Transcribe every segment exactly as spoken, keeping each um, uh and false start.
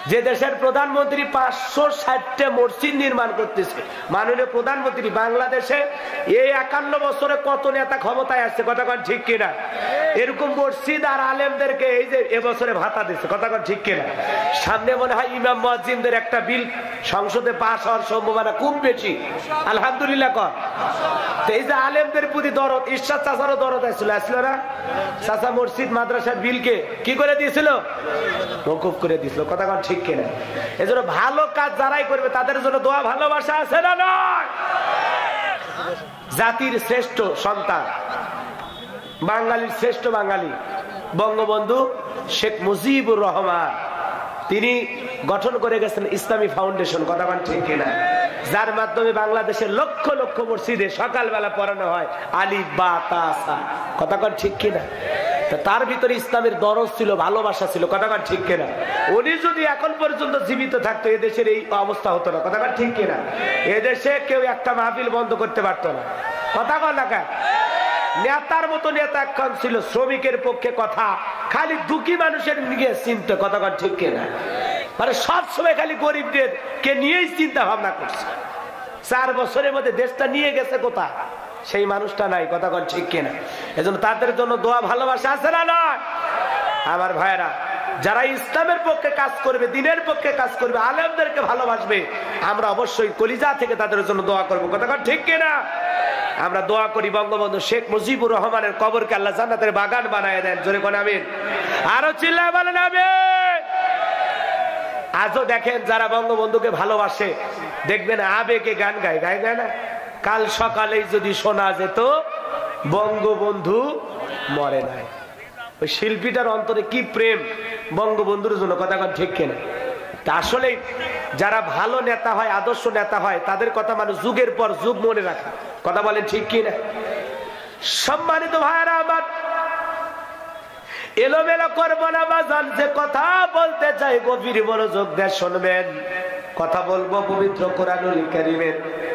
যে দেশের প্রধানমন্ত্রী পাঁচশো ষাটটা মসজিদ নির্মাণ করতেছে, মাননীয় প্রধানমন্ত্রী, বাংলাদেশে এই একান্ন বছরে কত নেতা ক্ষমতায় আসছে, কথা কন ঠিক কিনা? এরকম মসজিদ আর আলেমদেরকে এই যে এবছরে ভাতা দিচ্ছে, কথা কন ঠিক কিনা? সামনে মনে হয় ইমাম মুয়াজ্জিনদের একটা বিল সংসদে পাস হওয়ার সম্ভাবনা খুব বেশি, আলহামদুলিল্লাহ কর। এই যে আলেমদের প্রতি দরদ, ঈশ্বর চাচারও দরদ আসছিল, আসছিল না? চাচা মসজিদ মাদ্রাসার বিলকে কি করে দিয়েছিল? মওকুফ করে দিয়েছিল, কথা কন ঠিক কিনা? এজন্য ভালো কাজ যারাই করবে তাদের জন্য দোয়া ভালোবাসা আছে না নয়? জাতির শ্রেষ্ঠ সন্তান, বাঙালির শ্রেষ্ঠ বাঙালি বঙ্গবন্ধু শেখ মুজিবুর রহমান, তিনি গঠন করে গেছেন ইসলামী ফাউন্ডেশন, কথা কন ঠিক কিনা? যার মাধ্যমে বাংলাদেশের লক্ষ লক্ষ মসজিদে সকালবেলা পড়ানো হয় আলিফ বা তা সা, কথা কন ঠিক কিনা? তার ভিতরে ইসলামের দরজ ছিল, ভালোবাসা ছিল, কথা কন ঠিক কিনা? উনি যদি এখন পর্যন্ত জীবিত থাকতো এদেশের এই অবস্থা হতো না, কথা কন ঠিক কিনা? এদেশে কেউ একটা মাহফিল বন্ধ করতে পারতো না, কথা কন না কেন? নেতার মতো নেতা এখন ছিল, শ্রমিকের পক্ষে কথা, খালি দুঃখী মানুষের নিয়ে চিন্তা, কথা কন ঠিক কিনা? মানে সবসময় খালি গরিবদের কে নিয়েই চিন্তা ভাবনা করছে। চার বছরের মধ্যে দেশটা নিয়ে গেছে কোথায়, সেই মানুষটা নাই, কথা কন ঠিক কিনা? এজন্য তাদের জন্য দোয়া ভালোবাসা আছে না নয়? আমার ভাইয়েরা, যারা ইসলামের পক্ষে কাজ করবে, দিনের পক্ষে কাজ করবে, আলেমদেরকে ভালোবাসবে, আমরা অবশ্যই কলিজা থেকে তাদের জন্য দোয়া করবো, কথা কন ঠিক কিনা? আমরা দোয়া করি বঙ্গবন্ধু শেখ মুজিবুর রহমানের কবরকে আল্লাহ জান্নাতের বাগান বানায় দেন, জোরে কোন আমিন। আরো চিল্লায় বলেন আমিন। আজও দেখেন যারা বঙ্গবন্ধুকে ভালোবাসে, দেখবেন আবেগে গান গায়, গায় গায় না? কাল সকালেই যদি শোনা যেত বঙ্গবন্ধু মরে নাই, ওই শিল্পীটার অন্তরে কি প্রেম বঙ্গবন্ধুর জন্য, কথা কন ঠিক কিনা? তা আসলে যারা ভালো নেতা হয়, আদর্শ নেতা হয়, তাদের কথা মানুষ যুগের পর যুগ মনে রাখে, কথা বলেন ঠিক কিনা? সম্মানিত ভাইরা আমার, এলোমেলো করবো না বাজান, যে কথা বলতে চাই গভীর মনোযোগ দিয়ে শুনবেন। কথা বলবো পবিত্র কোরআনুল কারীমের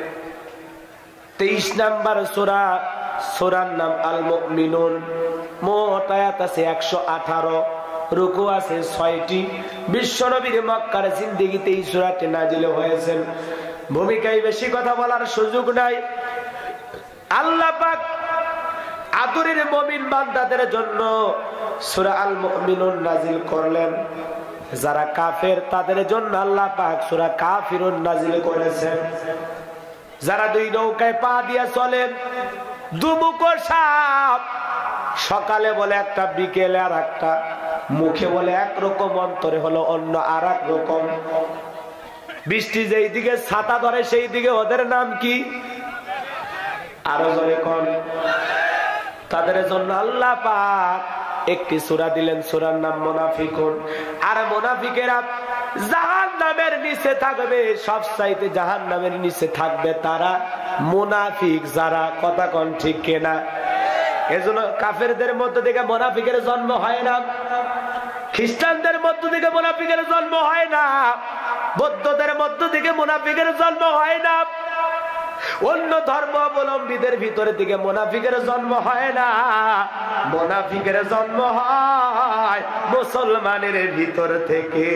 তেইশ নাম্বার সূরা, সূরার নাম আল মুমিনুন। মোট আয়াত আছে একশো আঠারো, রুকু আছে ছয়টি। বিশ্বনবীর মক্কার জিন্দেগিতে এই সূরাটি নাজিল হয়েছে। ভূমিকায় বেশি কথা বলার সুযোগ নাই। আল্লাহ পাক আদরের মুমিন বান্দাদের জন্য সূরা আল মুমিনুন নাজিল করলেন। যারা কাফের তাদের জন্য আল্লাহ পাক সূরা কাফিরুন নাজিল করেছেন। যারা দুই নৌকায় পা দিয়ে চলেন, দুমুখো সাপ, সকালে বলে একটা, বিকেলে আর একটা, মুখে বলে একরকম, অন্তরে হলো অন্য আর এক রকম। বৃষ্টি যেই দিকে ছাতা ধরে সেই দিকে ওদের নাম কি? আরো জোরে কোন? তাদের জন্য আল্লাহ পাক একটি সূরা দিলেন, সূরার নাম মুনাফিকুন। আর মুনাফিকেরা জাহান্নামের নিচে থাকবে, সবচাইতে জাহান্নামের নিচে থাকবে তারা মুনাফিক যারা, কথা কোন ঠিক কিনা? এজন্য কাফেরদের মধ্য থেকে মুনাফিকের জন্ম হয় না, খ্রিস্টানদের মধ্য থেকে মুনাফিকের জন্ম হয় না, বৌদ্ধদের মধ্য থেকে মুনাফিকের জন্ম হয় না, অন্য ধর্মাবলম্বীদের ভিতরে থেকে মুনাফিকের জন্ম হয় না। মুনাফিকের জন্ম হয় মুসলমানের ভিতর থেকে,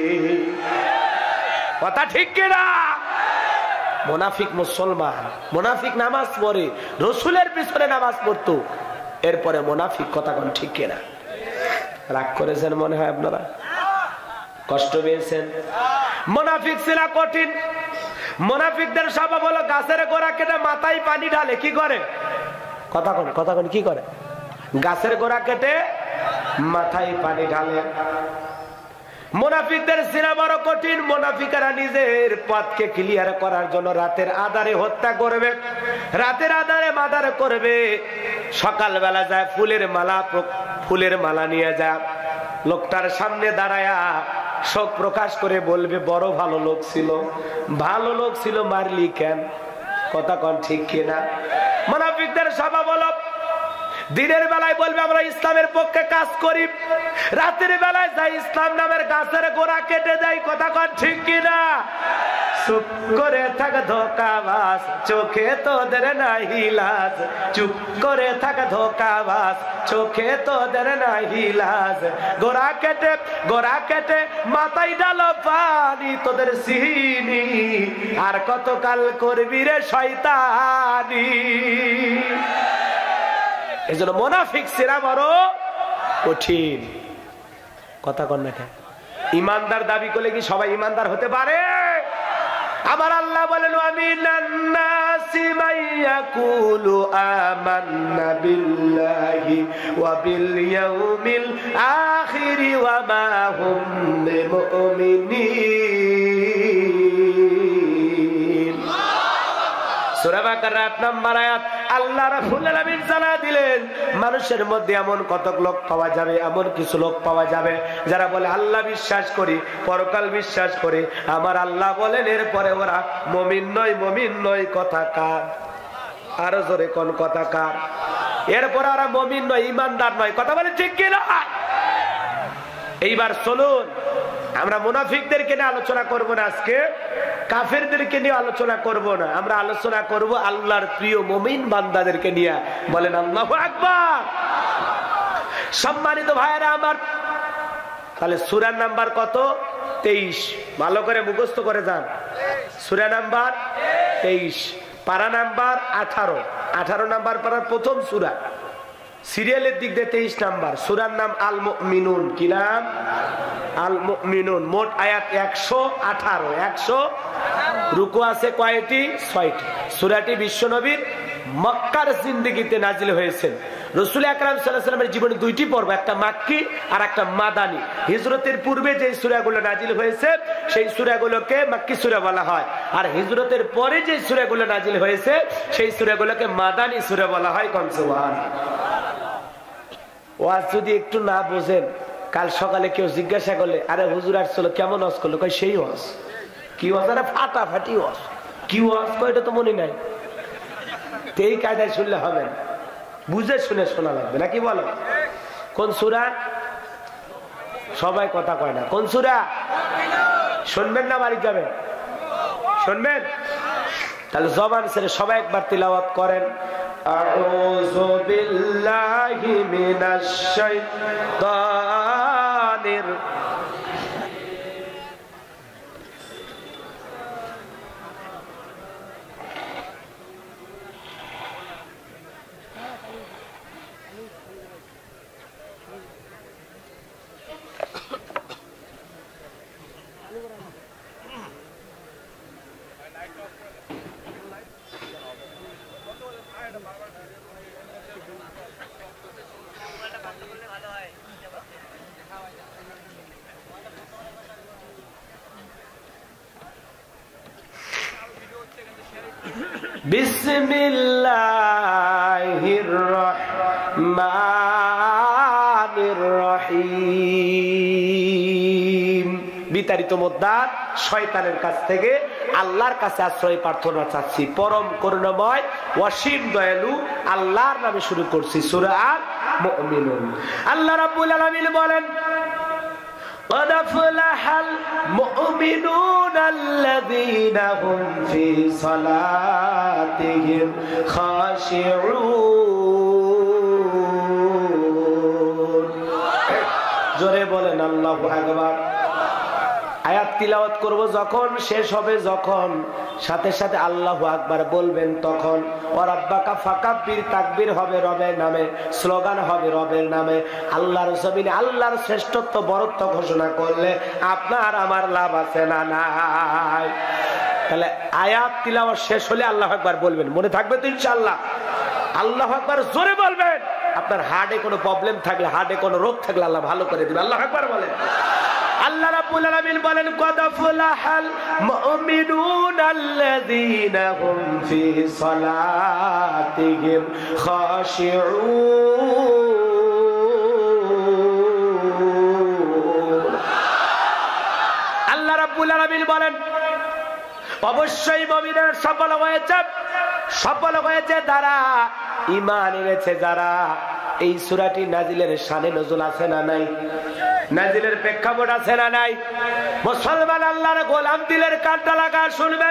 কথা ঠিক কিনা? মুনাফিক মুসলমান, মুনাফিক নামাজ পড়ে, রসুলের পিছনে নামাজ পড়তো, এরপরে মুনাফিক, কথা কোন ঠিক কিনা? রাগ করেছেন মনে হয় আপনারা, কষ্ট পেয়েছেন। মুনাফিক ছিল কঠিন। মুনাফিকদের স্বভাব হলো গাছের গোড়া কেটে মাথায় পানি ঢালে, কি করে? কথা কোন, কথা কোন, কি করে? গাছের গোড়া কেটে মাথায় পানি ঢালে। মুনাফিকদের সিনা বড় কঠিন। মুনাফিকেরা নিজের পথকে ক্লিয়ার করার জন্য রাতের আধারে হত্যা করবে, রাতের আধারে মার্ডার করবে। সকালবেলা যায় ফুলের মালা, ফুলের মালা নিয়ে যায়, লোকটার সামনে দাঁড়ায়া শোক প্রকাশ করে বলবে বড় ভালো লোক ছিল, ভালো লোক ছিল, মারলি কেন? কথা কোন ঠিক কিনা? মুনাফিকদের স্বভাব হলো দিনের বেলায় বলবে আমরা ইসলামের পক্ষে কাজ করি, রাতের বেলায় যাই ইসলাম নামের গাছের গোড়া কেটে দেয়। কথা কন ঠিক কিনা? চুপ করে থাক ধোঁকাবাজ, চোখে তোদের নাহি লাজ। চুপ করে থাক ধোঁকাবাজ, চোখে তোদের নাহি লাজ। গোড়া কেটে গোড়া কেটে মাথায় ডালো পানি, তোদের সিনি আর কতকাল করবি রে শয়তানি। এই জন্য মুনাফিক চেনা বড় কঠিন। কথা কন না কেন? ইমানদার দাবি করলে কি সবাই ইমানদার হতে পারে? আমার আল্লাহ বলেন আমিনান নাসি মাইয়াকুলু আমান্না বিল্লাহি ওয়া বিল ইয়াউমিল আখিরি ওয়া মা হুম বিমুমিনিন। সূরা বাকারা আট নম্বর আয়াত। আল্লাহ রাব্বুল আলামিন জানায় দিলেন মানুষের মধ্যে এমন কতক লোক পাওয়া যাবে, এমন কিছু লোক পাওয়া যাবে যারা বলে আল্লাহ বিশ্বাস করি, পরকাল বিশ্বাস করি। আমার আল্লাহ বলেন এরপরে ওরা মুমিন নয়, মুমিন নয়। কথা কার? আরো জোরে কোন কথা কার? এরপর ওরা মুমিন নয়, ইমানদার নয়। কথা বলে ঠিক কি না? এইবার চলুন আমরা মুনাফিকদেরকে নিয়ে আলোচনা করব না, আজকে কাফেরদেরকে নিয়ে আলোচনা করব না, আমরা আলোচনা করব আল্লাহর প্রিয় মুমিন বান্দাদেরকে নিয়ে। বলেন আল্লাহু আকবার। সম্মানিত ভাইরা আমার, তাহলে সূরা নাম্বার কত? তেইশ। ভালো করে মুখস্থ করে যান। সূরা নাম্বার তেইশ, পারা নাম্বার আঠারো। আঠারো নাম্বার পারার প্রথম সূরা, সিরিয়ালের দিক দিয়ে তেইশ নাম্বার। সূরার নাম আল মুমিনুন। কি নাম? আল মুমিনুন। মোট আয়াত একশো আঠারো। একশো রুকু আছে কয়টি? ছয়টি। সূরাটি বিশ্বনবীর মক্কার জিন্দেগিতে নাজিল হয়েছে। রাসূল আকরাম সাল্লাল্লাহু আলাইহি ওয়াসাল্লামের জীবনে দুইটি পর্ব, একটা মাক্কি আর একটা মাদানী। হিজরতের পূর্বে যে সূরাগুলো নাজিল হয়েছে সেই সূরাগুলোকে মাক্কি সূরা বলা হয়, আর হিজরতের পরে যে সূরাগুলো নাজিল হয়েছে সেই সূরাগুলোকে মাদানী সূরা বলা হয়। কোন সুবহানাল্লাহ। ওয়াজ যদি একটু না বোঝেন, কাল সকালে কেউ জিজ্ঞাসা করলে আরে হুজুর আসছিল কেমন ওয়াজ করলো, কই সেই ওয়াজ। কি ওয়াজ? আরে ফাটাফাটি ওয়াজ। কি ওয়াজ কয় এটা তো মনে নাই। এই কায়দায় শুনলে হবে না, বুঝে শুনে শোনা লাগবে নাকি বলো? কোন সূরা? সবাই কথা কয় না। কোন সূরা? শুনবেন না বাড়ি যাবেন? শুনবেন? তাহলে জবান ছেড়ে সবাই একবার তিলাওয়াত করেন। আউযু বিল্লাহি মিনাশ শাইতানির বিসমিল্লাহির রহমানির রহিম। বিতাড়িত মুদ্দাত শয়তানের কাছ থেকে আল্লাহর কাছে আশ্রয় প্রার্থনা চাচ্ছি। পরম করুণাময় অসীম দয়ালু আল্লাহর নামে শুরু করছি। সূরা আল মুমিনুন। আল্লাহ রাব্বুল আলামিন বলেন قد أفلح المؤمنون الذين هم في صلاتهم خاشعون। জোরে বলেন আল্লাহু আকবার। আয়াত তিলাওয়াত করব যখন, শেষ হবে যখন, সাথে সাথে আল্লাহু আকবার বলবেন তখন। ওয়ারাব্বাকা ফাকাব্বির, তাকবীর হবে রবের নামে, স্লোগান হবে রবের নামে। আল্লাহর জমিনে আল্লাহর শ্রেষ্ঠত্ব বরত্ব ঘোষণা করলে আপনার আমার লাভ আছে না নাই? তাহলে আয়াত তিলাওয়াত শেষ হলে আল্লাহু আকবার বলবেন, মনে থাকবে তো ইনশাআল্লাহ? আল্লাহু আকবার জোরে বলবেন। আপনার হার্টে কোনো প্রবলেম থাকলে, হার্টে কোনো রোগ থাকলে আল্লাহ ভালো করে দিবে। আল্লাহু আকবার বলেন। আল্লাহ রাব্বুল আলামিন বলেন কদ আফলাহাল মুমিনুনাল্লাযীনা হুম ফি সালাতিহিম খাশিউন। আল্লাহ রাব্বুল আলামিন বলেন অবশ্যই মুমিনরা সফল হয়েছে, সফল হয়েছে যারা ঈমান এনেছে, যারা এই সূরাটি নাজিলের শানে নজুল আছে না নাই? নাজিলের প্রেক্ষাপট আছে না নাই? মুসলমান আল্লাহর গোলাম দিলের কানটা লাগা শুনবেন।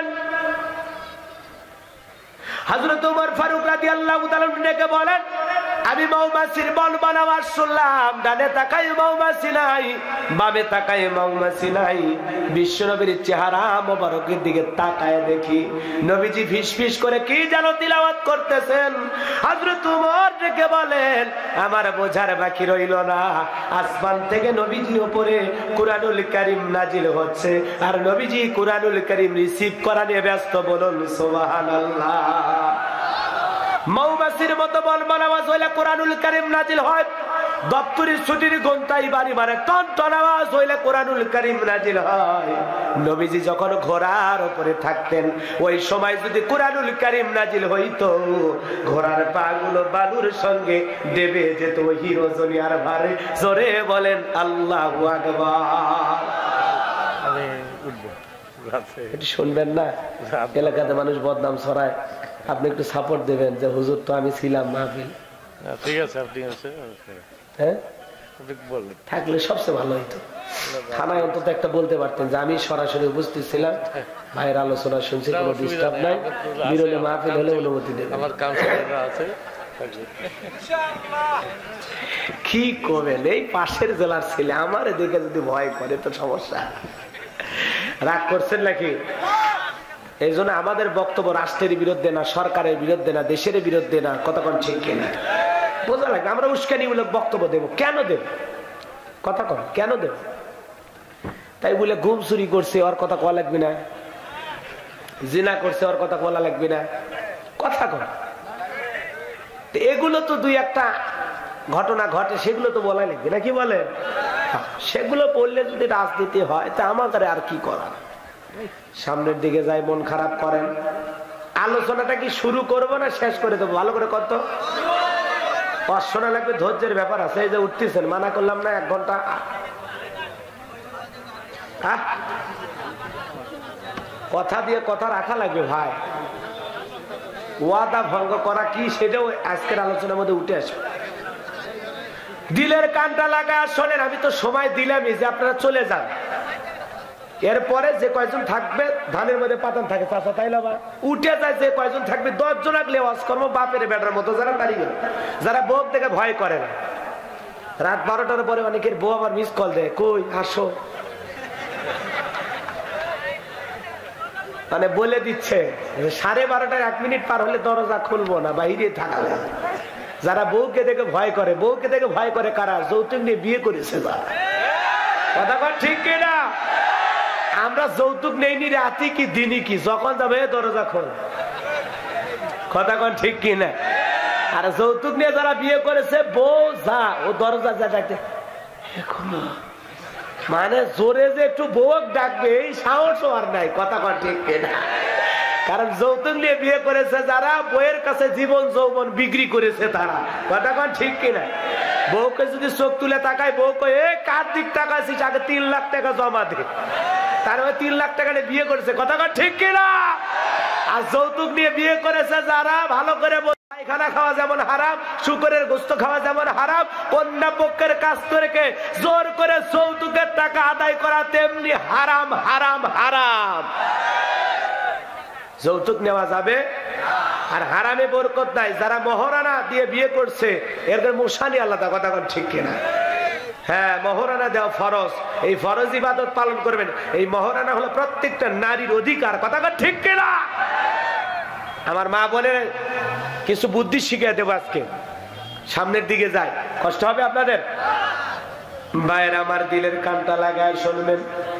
হযরত ওমর ফারুক রাদিয়াল্লাহু তাআলা ডেকে বলেন, আমি মৌমাছির বলবন আওয়াজ শুনলাম, ডানে তাকাই মৌমাছি নাই, বামে তাকাই মৌমাছি নাই। বিশ্বনবীর চেহারা মোবারকের দিকে তাকায় দেখি নবীজি ফিসফিস করে কি যেন তিলাওয়াত করতেছেন। হযরত ওমর ডেকে বলেন, আমার বোঝার বাকি রইল না, আসমান থেকে নবীজির উপরে কুরআনুল কারীম নাজিল হচ্ছে আর নবীজি কুরআনুল কারীম রিসিভ করা নিয়ে ব্যস্ত। বলুন সুবহানাল্লাহ। মৌমাছির মতো বলবন আওয়াজ হইলে কুরআনুল কারীম নাজিল হয়। দপ্তরের ছুটির ঘন্টায় বাড়ি মারে টন টন আওয়াজ হইলে কুরআনুল কারীম নাজিল হয়। নবীজি যখন ঘোড়ার উপরে থাকতেন ওই সময় যদি কুরআনুল কারীম নাজিল হইতো, ঘোড়ার পাগুলো বালুর সঙ্গে দেবে যেত হিরোজনি আর ভারে। জোরে বলেন আল্লাহু আকবার। এটি শুনবেন না? এলাকাতে মানুষ বদনাম ছড়ায়, আপনি একটু সাপোর্ট দেবেন যে হুজুর তো আমি ছিলাম মাহফিল। ঠিক আছে, আপনি হ্যাঁ থাকলে সবচেয়ে ভালো হইতো। থানায় অন্তত একটা বলতে পারতেন যে আমি সরাসরি উপস্থিত ছিলাম, ভাইয়ের আলোচনা শুনছি, কোনো ডিস্টার্ব নাই, বিরলে মাহফিল হলে অনুমতি দেবেন। আমার কাউন্সিলররা আছে। কি করবেন, এই পাশের জেলার ছেলে আমার দিকে যদি ভয় করে তো সমস্যা। রাগ করছেন নাকি? এই জন্য আমাদের বক্তব্য রাষ্ট্রের বিরুদ্ধে না, সরকারের বিরুদ্ধে না, দেশের বিরুদ্ধে না। কতক্ষণ ঠিক কিনা বোঝা লাগবে। আমরা উস্কানিমূলক বক্তব্য দেব কেন দেব? কথা কন কেন দেব? তাই বলে ঘুম চুরি করছে ওর কথা কওয়া লাগবে না, জিনা করছে ওর কথা বলা লাগবে না। কথা কন এগুলো তো দুই একটা ঘটনা ঘটে, সেগুলো তো বলাই লাগবে না, কি বলে? সেগুলো বললে যদি রাজনীতি হয় তা আমাদের আর কি করা। সামনের দিকে যাই মন খারাপ করেন। আলোচনাটা কি শুরু করবো না শেষ করে দেবো? ভালো করে কত শোনা লাগবে, ধৈর্যের ব্যাপার আছে। এই যে উঠতেছেন, মানা করলাম না এক ঘন্টা, কথা দিয়ে কথা রাখা লাগবে ভাই। ওয়াদা ভঙ্গ করা কি সেটাও আজকের আলোচনার মধ্যে উঠে আসবে। দিলের কানটা লাগা শোনেন, আমি তো সময় দিলামই যে আপনারা চলে যান। এরপরে যে কয়জন থাকবে ধানের মধ্যে পাতান থাকে চাষা, তাই না? উঠে যায় যে কয়জন থাকবে দশ জন আগলে ওয়াজ কর্ম বাপের বেটার মতো, যারা তারিখে যারা বউ থেকে ভয় করে না। রাত বারোটার পরে অনেকের বউ আবার মিস কল দেয়, কই আসো, মানে বলে দিচ্ছে সাড়ে বারোটার এক মিনিট পার হলে দরজা খুলবো না, বাইরে থাকবে। যারা বউকে দেখে ভয় করে, বউকে দেখে ভয় করে কারা? যৌতুক নিয়ে বিয়ে করেছে যারা। কথা কর ঠিক কিনা? আমরা যৌতুক নেইনি রাতি কি দিনই কি, যখন যাবে দরজা খোল। কথা কন ঠিক কিনা? আর যৌতুক নিয়ে যারা বিয়ে করেছে বউ যা ও দরজা যা ডাকতে, মানে জোরে যে একটু বউ ডাকবে এই সাহসও আর নাই। কথা কন ঠিক কিনা? কারণ যৌতুক নিয়ে বিয়ে করেছে যারা, বউয়ের কাছে জীবন যৌবন বিক্রি করেছে তারা। কথা কন ঠিক কিনা? বউকে যদি চোখ তুলে তাকায়, বউ কয়ে কার দিক তাকাইছিস, আগে তিন লাখ টাকা জমা দে। তার ওই তিন লাখ টাকা নিয়ে বিয়ে করেছে। কথা কন ঠিক কিনা? আর যৌতুক নিয়ে বিয়ে করেছে যারা, ভালো করে পায়খানা খাওয়া যেমন হারাম, শুকরের গোস্ত খাওয়া যেমন হারাম, কন্যা পক্ষের কাছ থেকে জোর করে যৌতুকের টাকা আদায় করা তেমনি হারাম হারাম হারাম। যৌতুক নেওয়া যাবে আর হারামে বরকত নাই। যারা মহারানা দিয়ে বিয়ে করছে এদের মুশানি আলাদা। কথা কন ঠিক কিনা? হ্যাঁ, মহারানা দেওয়া ফরজ, এই ফরজ ইবাদত পালন করবেন। এই মহারানা হলো প্রত্যেকটা নারীর অধিকার। কথা কন ঠিক কিনা? আমার মা বলে কিছু বুদ্ধি শিখিয়ে দেবো আজকে, সামনের দিকে যাই, কষ্ট হবে আপনাদের। ভাইয়ের আমার দিলের কানটা লাগায় শুনবেন,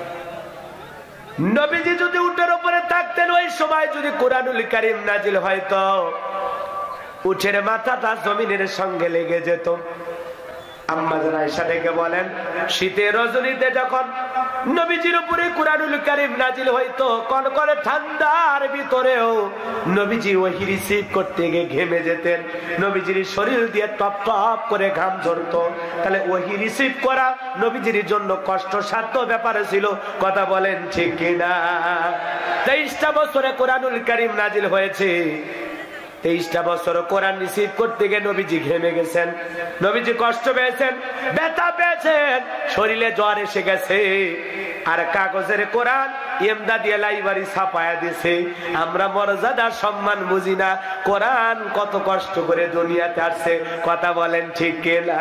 নবীজি যদি উটের উপরে থাকতেন ওই সময় যদি কুরআনুল কারীম নাজিল হয়তো উটের মাথাটা জমিনের সঙ্গে লেগে যেত। আম্মা জান আয়েশা ডেকে বলেন, শীতের রজনীতে যখন নবীজির উপরে কুরআনুল কারীম নাজিল হইতো, কনকনে ঠান্ডার ভিতরেও নবীজি ওহী রিসিভ করতে গিয়ে ঘেমে যেতেন। নবীজির শরীর দিয়ে টপ টপ করে ঘাম ঝরতো। তাহলে ওহী রিসিভ করা নবীজির জন্য কষ্টসাধ্য ব্যাপার ছিল। কথা বলেন ঠিক কিনা? তেইশটা বছরে কুরআনুল কারীম নাজিল হয়েছে। তেইশটা বছর কোরআন রিসিভ করতে গিয়ে নবীজি ঘেমে গেছেন, নবীজি কষ্ট পেয়েছেন, ব্যথা পেয়েছেন, শরীরে জ্বর এসে গেছে। আর কাগজের কোরআন এমদা দিয়ে লাইব্রেরি ছাপায়া দিছে। আমরা মর্যাদা সম্মান বুঝি না, কোরআন কত কষ্ট করে দুনিয়াতে আসছে, কথা বলেন ঠিক কিনা?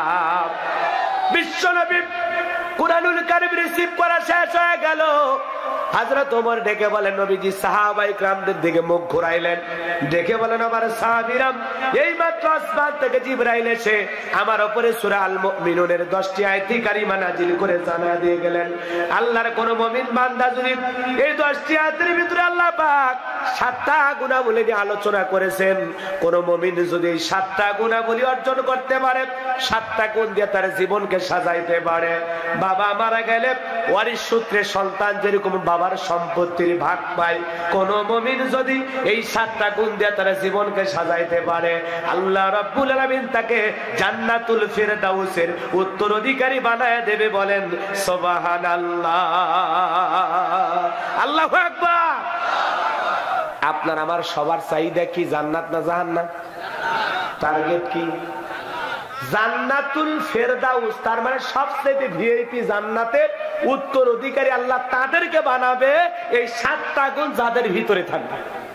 বিশ্বনবী কুরআনুল কারীম রিসিভ করা শেষ হয়ে গেল। হযরত ওমর ডেকে বলেন, নবীজি সাহাবায়ে কিরামদের দিকে মুখ ঘুরাইলেন, ডেকে বলেন, আমার সাহাবীরা, এই মাত্র আসমান থেকে জিবরাইল এসে আমার উপরে সূরা আল মুমিনুনের দশটি আয়াত কারিমা নাযিল করে জানা দিয়ে গেলেন, আল্লাহর কোন মুমিন বান্দা যদি এই দশটি আয়াতের ভিতরে আল্লাহ পাক সাতটা গুণাবলী নিয়ে আলোচনা করেছেন, কোন মুমিন যদি এই সাতটা গুণাবলী অর্জন করতে পারে, সাতটা গুণ দিয়ে তার জীবনকে সাজাইতে পারে, বাবা মারা গেলে ওয়ারিশ সূত্রে সন্তান যেরকম বাবার সম্পত্তির ভাগ পায়, কোন মুমিন যদি এই সাতটা গুণ দিয়ে তার জীবনকে সাজাইতে পারে, আল্লাহ রাব্বুল আলামিন তাকে জান্নাতুল ফিরদাউসের উত্তরাধিকারী বানায় দেবে। বলেন সুবহানাল্লাহ, আল্লাহু আকবার। আপনার আমার সবার চাহিদা কি? জান্নাত না জাহান্নাম? টার্গেট কি? জান্নাতুল ফেরদাউস, তার মানে সবচেয়ে ভিআইপি জান্নাতের উত্তরাধিকারী আল্লাহ তাদেরকে বানাবে এই সাতটা গুণ যাদের ভিতরে থাকবে।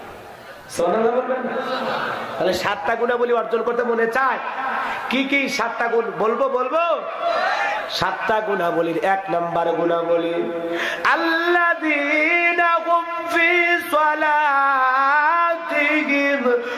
তাহলে সাতটা গুণাবলী অর্জন করতে মনে চায়, কি কি সাতটা গুণ বলবো? বলবো সাতটা গুণাবলীর এক নাম্বার গুণাবলী, আল্লাযীনা হুম ফি সালাতিহিম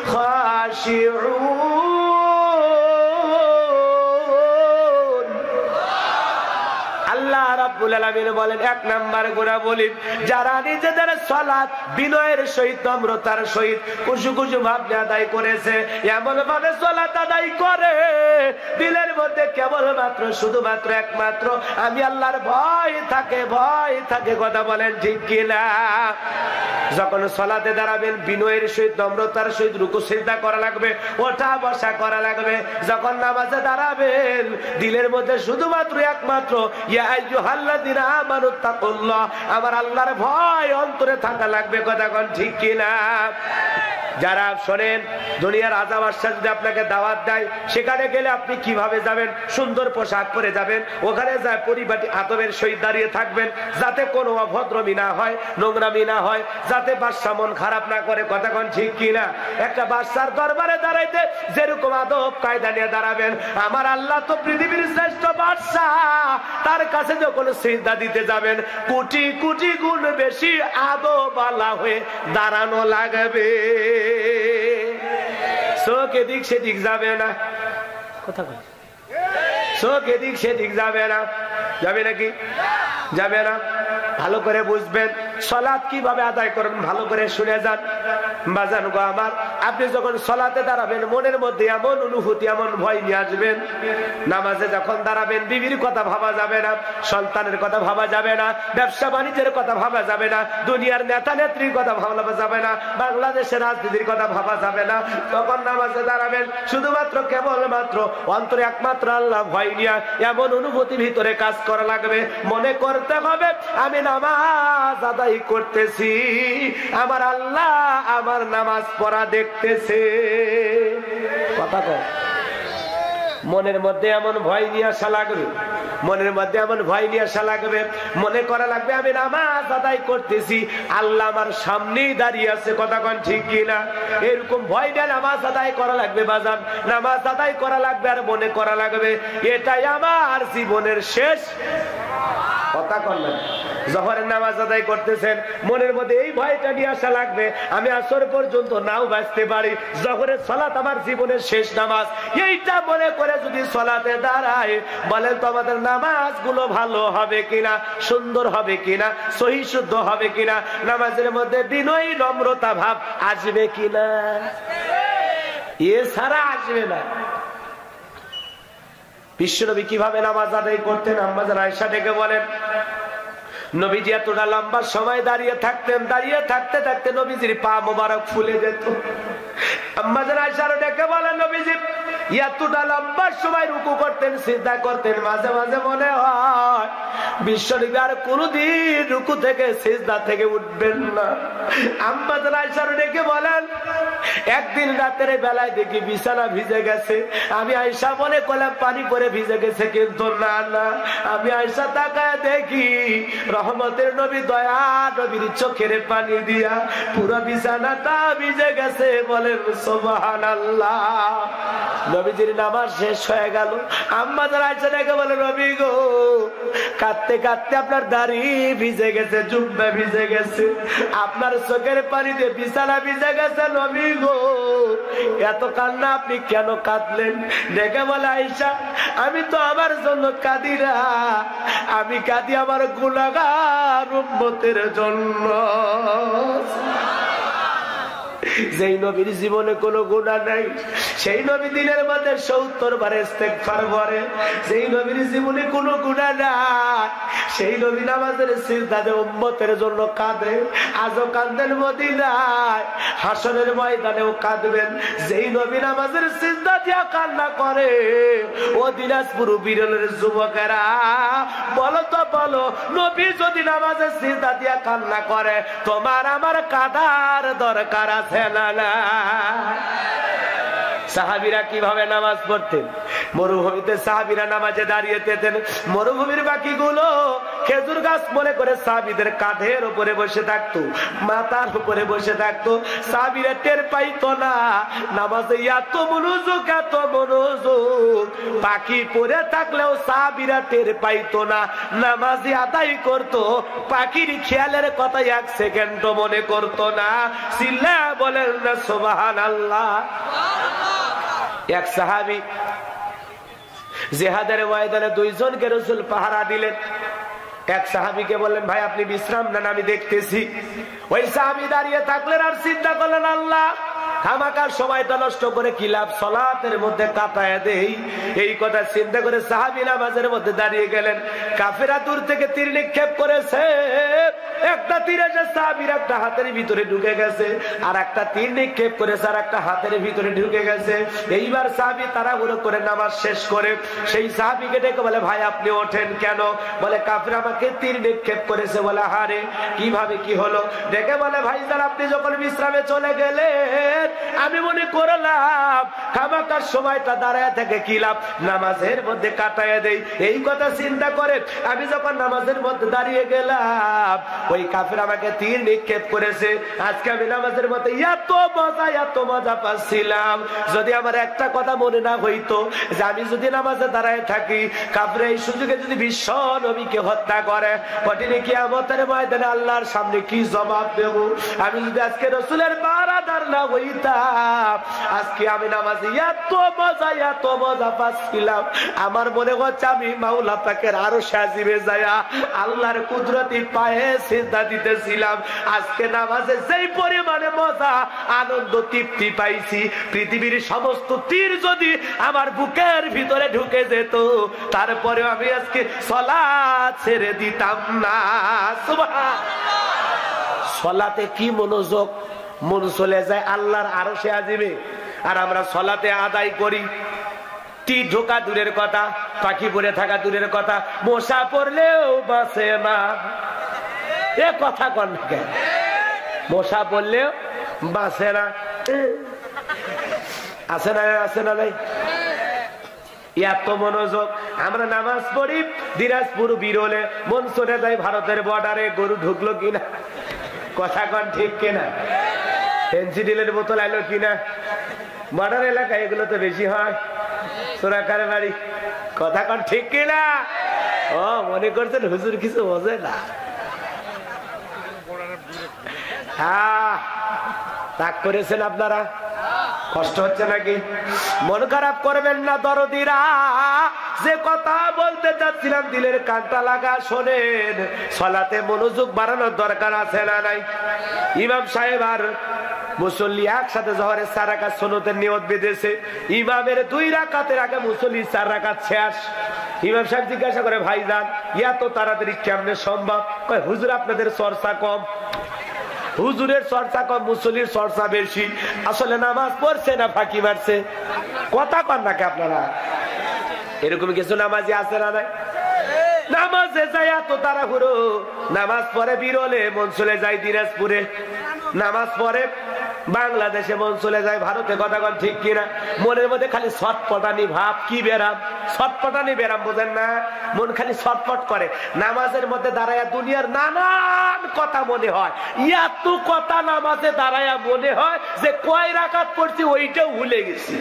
খাশিউন। আল্লাহ রাব্বুল আলামিন বলেন, এক নাম্বার গুণাবলী, যারা নিজেদের সালাত বিনয়ের সহিত, নম্রতার সহিত, খুশু খুশু ভাবে আদায় করেছে, এমন ভাবে সালাত আদায় করে দিলের মধ্যে কেবলমাত্র শুধুমাত্র একমাত্র আমি আল্লাহর ভয় থাকে, ভয় থাকে, কথা বলেন ঠিক কিনা? যখন সালাতে দাঁড়াবেন বিনয়ের সহিত, নম্রতার সহিত রুকু সিজদা করা লাগবে, ওঠা বসা করা লাগবে। যখন নামাজে দাঁড়াবেন দিলের মধ্যে শুধুমাত্র একমাত্র ইয়া আইয়ুহাল্লাযীনা আমানুত্তাকুল্লাহ, আমার আল্লাহর ভয় অন্তরে থাকা লাগবে, কথা কোন ঠিক কিনা? যারা শোনেন, দুনিয়ার আযাব আশা যদি আপনাকে দাওয়াত দেয়, সেখানে গেলে আপনি কিভাবে যাবেন? সুন্দর পোশাক পরে যাবেন, ওখানে যায় পরিপাটি আদবের সহিত দাঁড়িয়ে থাকবেন, যাতে কোনো অভদ্রমি না হয়, নোংরামি না হয়, যাতে বাদশা মন খারাপ না করে, কথা কোন ঠিক কিনা? একটা বাদশার দরবারে দাঁড়াইতে যেরকম আদব কায়দা নিয়ে দাঁড়াবেন, আমার আল্লাহ তো পৃথিবীর শ্রেষ্ঠ বাদশা, তার কাছে যখন সিজদা দিতে যাবেন কোটি কোটি গুণ বেশি আদবওয়ালা হয়ে দাঁড়ানো লাগবে। চোখ এদিক সেদিক যাবে না, কথা বল, চোখ এদিক সেদিক যাবে না, যাবে নাকি? যাবে না। ভালো করে বুঝবেন সালাত কিভাবে আদায় করবেন, ভালো করে শুনে যান। বাজান গো আমার, আপনি যখন সালাতে দাঁড়াবেন মনের মধ্যে এমন অনুভূতি, এমন ভয় নিয়ে আসবেন, নামাজে যখন দাঁড়াবেন বিবির কথা ভাবা যাবে না, সন্তানের কথা ভাবা যাবে না, ব্যবসা বাণিজ্যের কথা ভাবা যাবে না, দুনিয়ার নেতা নেত্রীর কথা ভাবা যাবে না, বাংলাদেশের রাজনীতির কথা ভাবা যাবে না। তখন নামাজে দাঁড়াবেন শুধুমাত্র কেবলমাত্র অন্তরে একমাত্র আল্লাহ ভয় নিয়ে এমন অনুভূতি ভিতরে কাজ করা লাগবে। মনে করতে হবে আমি নামাজ আদায় করতেছি, আমার আল্লাহ আমার নামাজ পড়া দেখতেছে, কথা কও। মনের মধ্যে এমন ভয় নিয়ে আসা লাগবে, মনের মধ্যে এমন ভয় নিয়ে আসা লাগবে, মনে করা লাগবে আমি নামাজ আদায় করতেছি, আল্লাহ আমার সামনেই দাঁড়িয়ে আছে, কথা কোন ঠিক কিনা? এরকম ভয় নিয়ে নামাজ আদায় করা লাগবে বাজান, নামাজ আদায় করা লাগবে আর মনে করা লাগবে এটাই আমার জীবনের শেষ, কথা করলেন। জোহরের নামাজ আদায় করতেছেন, মনের মধ্যে এই ভয়টা নিয়ে আসা লাগবে আমি আসর পর্যন্ত নাও বাঁচতে পারি, জোহরের সালাত আমার জীবনের শেষ নামাজ, এইটা মনে করে যদি সালাতে দাঁড়ায়, বলেন তো আমাদের নামাজ গুলো ভালো হবে কিনা, সুন্দর হবে কিনা, সহি শুদ্ধ হবে কিনা, নামাজের মধ্যে বিনয়ী নম্রতা ভাব আসবে কিনা? এছাড়া আসবে না। বিশ্বনবী কিভাবে নামাজ আদায় করতেন? আম্মা জান আয়েশা ডেকে বলেন, নবীজি এতটা লম্বা সময় দাঁড়িয়ে থাকতেন, দাঁড়িয়ে থাকতে থাকতে নবীজির পা মোবারক ফুলে যেত। আম্মা জান আয়েশা ডেকে বলেন, নবীজি এতটা লম্বা সময় রুকু করতেন, সিজদা করতেন, মাঝে মাঝে মনে হয় বিশ্বনবী আর কোনদিন রুকু থেকে সিজদা থেকে উঠবেন না। আম্মা জান আয়েশা ডেকে বলেন, একদিন রাতের বেলায় দেখি বিছানা ভিজে গেছে। আমি আয়েশা মনে করলাম পানি পরে ভিজে গেছে, কিন্তু না না, আমি আয়েশা তাকায় দেখি রহমতের নবী দয়া নবীর চোখের পানি দিয়া পুরো বিছানাটা ভিজে গেছে। বলেন সুবহানাল্লাহ। নবীজির নামাজ শেষ হয়ে গেল। আম্মা যারা আয়েশা দেখে বলে, নবী গো, কাঁদতে কাঁদতে আপনার দাড়ি ভিজে গেছে, জুব্বা ভিজে গেছে, আপনার চোখের পানিতে বিছানা ভিজে গেছে। নবী গো, এত কান্না আপনি কেন কাঁদলেন? দেখে বলে, আয়েশা, আমি তো আমার জন্য কাঁদি না, আমি কাঁদি আমার গুনাহগার উম্মতের জন্য। যেই নবীর জীবনে কোনো গুনাহ নাই, সেই নবী দিনের মধ্যে সত্তর বার ইস্তেগফার করে। যেই নবীর জীবনে কোনো গুনাহ নাই, সেই নবী নামাজের সিজদাতে উম্মতের জন্য কাঁদে। আজও কাঁদেন মদিনায়, হাসরের ময়দানেও কাঁদবেন। যেই নবী নামাজের সিজদা দিয়া কান্না করে, ও দিনাজপুর বিরলের যুবকেরা বলো তো বলো, নবী যদি নামাজের সিজদা দিয়া কান্না করে, তোমার আমার কাঁদার দরকার আছে না? না। সাহাবীরা কিভাবে নামাজ পড়তেন? মরুভূমিতে সাহাবীরা নামাজে দাঁড়িয়ে যেতেন। মরুভূমির বাকিগুলো খেজুর গাছ মনে করে সাহাবীদের কাঁধের উপরে বসে থাকতো, মাথার উপরে বসে থাকতো। সাহাবীরা টের পাইতো না নামাজে এত মনোযোগ, এত মনোযোগ। পাখি পড়ে থাকলেও সাহাবীরা টের পাইতো না, নামাজে আদায় করতো। পাখির খেয়ালের কথা এক সেকেন্ড মনে করতো না। চিল্লা বলেন না সুবহানাল্লাহ। এক সাহাবী জিহাদের ময়দানে দুইজনকে রাসূল পাহারা দিলেন। এক সাহাবীকে বললেন, ভাই আপনি বিশ্রাম নেন, আমি দেখতেছি। ওই সাহাবী দাঁড়িয়ে থাকলেন আর চিন্তা করলেন, আল্লাহ খামাকার সময়টা নষ্ট করে কি লাভ, সালাতের মধ্যে কাটায় দেই। এই কথা চিন্তা করে সাহাবী নামাজের মধ্যে দাঁড়িয়ে গেলেন। কাফেররা দূর থেকে তীর নিক্ষেপ করেছে। একটা তীর এসে সাহাবীর একটা হাতের ভিতরে ঢুকে গেছে, আর একটা তীর নিক্ষেপ করেছে আর একটা হাতের ভিতরে ঢুকে গেছে। এইবার সাহাবী তাড়াহুড়ো করে নামাজ শেষ করে সেই সাহাবীকে ডেকে বলে, ভাই আপনি ওঠেন কেন? বলে, কাফের আমাকে তীর নিক্ষেপ করেছে। বলে, হারে কিভাবে কি হলো? ডেকে বলে, ভাই স্যার আপনি যখন বিশ্রামে চলে গেলেন, আমি মনে করলাম খামাকার সময়টা দাঁড়ায় থেকে কি লাভ, নামাজের মধ্যে কাটায় দেই। এই কথা চিন্তা করে আমি যখন নামাজের মধ্যে দাঁড়িয়ে গেলাম, ওই কাফের আমাকে তীর নিক্ষেপ করেছে। আজকে আমি নামাজের মধ্যে এত মজা এত মজা পাচ্ছিলাম, যদি আমার একটা কথা মনে না হইতো যে আমি যদি নামাজে দাঁড়ায় থাকি, কাফের এই সুযোগে যদি বিশ্ব নবীকে হত্যা করে, কঠিনে কিয়ামতের ময়দানে আল্লাহর সামনে কি জবাব দেব? আমি যদি আজকে রাসূলের পাহারাদার না হইতাম, আজকে আমি নামাজে এত মজা এত মজা পাচ্ছিলাম, আমার মনে হচ্ছে আমি মাওলা পাকের আরশে আজিমে যায়া আল্লাহর কুদরতি পায়ে সিজদা দিতেছিলাম। আজকে নামাজে যেই পরিমাণে মজা আনন্দ তৃপ্তি পাইছি, পৃথিবীর সমস্ত তীর যদি আমার বুকের ভিতরে ঢুকে যেত, তারপরে আমি আজকে সালাত ছেড়ে দিতাম না। সুবহানাল্লাহ। সালাতে কি মনোযোগ, মন চলে যায় আল্লাহর আরশে আজিমে। আর আমরা সালাতে আদায় করি তীর ঢোকা দূরের কথা, পাখি পড়ে থাকা দূরের কথা, মশা পড়লেও বাঁচে না। এ কথা কন কেন? মশা পড়লেও বাঁচে না। আছে না আছে না নাই? এত মনোযোগ। আমরা নামাজ পড়ি দিনাজপুর বিরলে, মন চলে যায় ভারতের বর্ডারে গরু ঢুকলো কিনা, কথা কন ঠিক কিনা, ফেন্সিডিলের বোতল আইলো কিনা। বর্ডার এলাকায় এগুলো তো বেশি হয়, চোরাকারে বাড়ি, কথা কন ঠিক কিনা। ও মনে করছেন হুজুর কিছু বোঝে না? হ্যাঁ, রাগ করেছেন আপনারা? কষ্ট হচ্ছে নাকি? মন খারাপ করবেন না দরদিরা, যে কথা বলতে চাচ্ছিলাম দিলের কানটা লাগা শোনেন। সালাতে মনোযোগ বাড়ানোর দরকার আছে না নাই? ইমাম সাহেব আর মুসল্লি একসাথে জোহরের চার রাকাত সুন্নতের নিয়ত বেঁধেছে। ইমামের দুই রাকাতের আগে মুসল্লি চার রাকাত শেষ। ইমাম সাহেব জিজ্ঞাসা করে, ভাইজান এত তাড়াতাড়ি কেমনে সম্ভব? কয়, হুজুর আপনাদের চর্চা কম। হুজুরের চর্চা কম, মুসল্লির চর্চা বেশি। আসলে নামাজ পড়ছে না ফাঁকি মারছে? কথা কন নাকি আপনারা? এরকম কিছু নামাজি আছে না নাই? নামাজে যায় এত তাড়াহুড়ো, নামাজ পড়ে বিরলে, মন চলে যায় দিনাজপুরে। নামাজ পড়ে বাংলাদেশে মন চলে যায় ভারতে, কথা কন ঠিক কিনা? মনের মধ্যে খালি ছটপটানি ভাব, কি বেরাম, ছটপটানি বেরাম, বোঝেন না? মন খালি ছটপট করে। নামাজের মধ্যে দাঁড়ায়া দুনিয়ার নানান কথা মনে হয়, এত কথা নামাজে দাঁড়ায়া মনে হয় যে কয় রাকাত পড়ছি ওইটাও ভুলে গেছি।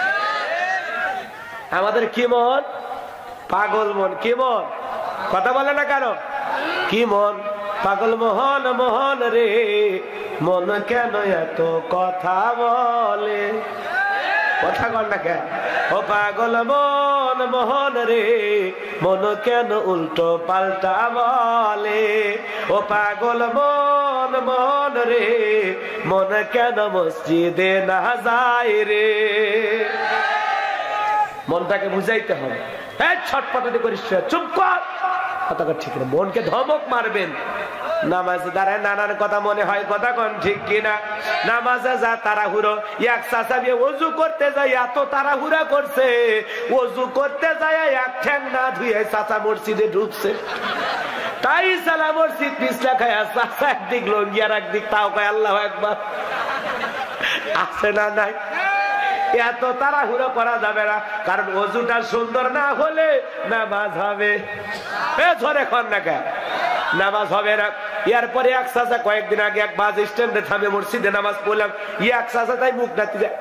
আমাদের কি মন? পাগল মন। কি মন? কথা বলে না কেন? কি মন? পাগল মোহন মোহন রে, মন কেন এত কথা বলে? কথা কর না কেন? ও পাগল মন মোহন রে, মন কেন উল্টো পাল্টা বলে? ও পাগল মন মোহন রে, মন কেন মসজিদে না যায় রে? মনটাকে বুঝাইতে হবে। হ্যাঁ, ছটপটানি করিস, চুপ কর, কথা কর ঠিক না। মনকে ধমক মারবেন। নামাজে দাঁড়ায় নানান কথা মনে হয়, কথা কন ঠিক কিনা? নামাজে যা তাড়াহুড়ো, এক চাচা দিয়ে ওযু করতে যাই এত তাড়াহুড়া করছে, ওযু করতে যায় এক ঠ্যাং না ধুয়ে চাচা মসজিদে ঢুকছে। তাই সালা মসজিদ পিছলা খায়, চাচা একদিক লঙ্গি আর একদিক, তাও কয় আল্লাহু আকবার। আছে না নাই? এত তাড়াহুড়ো করা যাবে না, কারণ ওযুটা সুন্দর না হলে নামাজ হবে ধরে খন না কেন? নামাজ হবে না। এরপরে এক চাচা কয়েকদিন আগে এক বাস স্ট্যান্ডে থামে মসজিদে নামাজ পড়লাম, এক চাচা তাই মুখ নাড়তে যায়,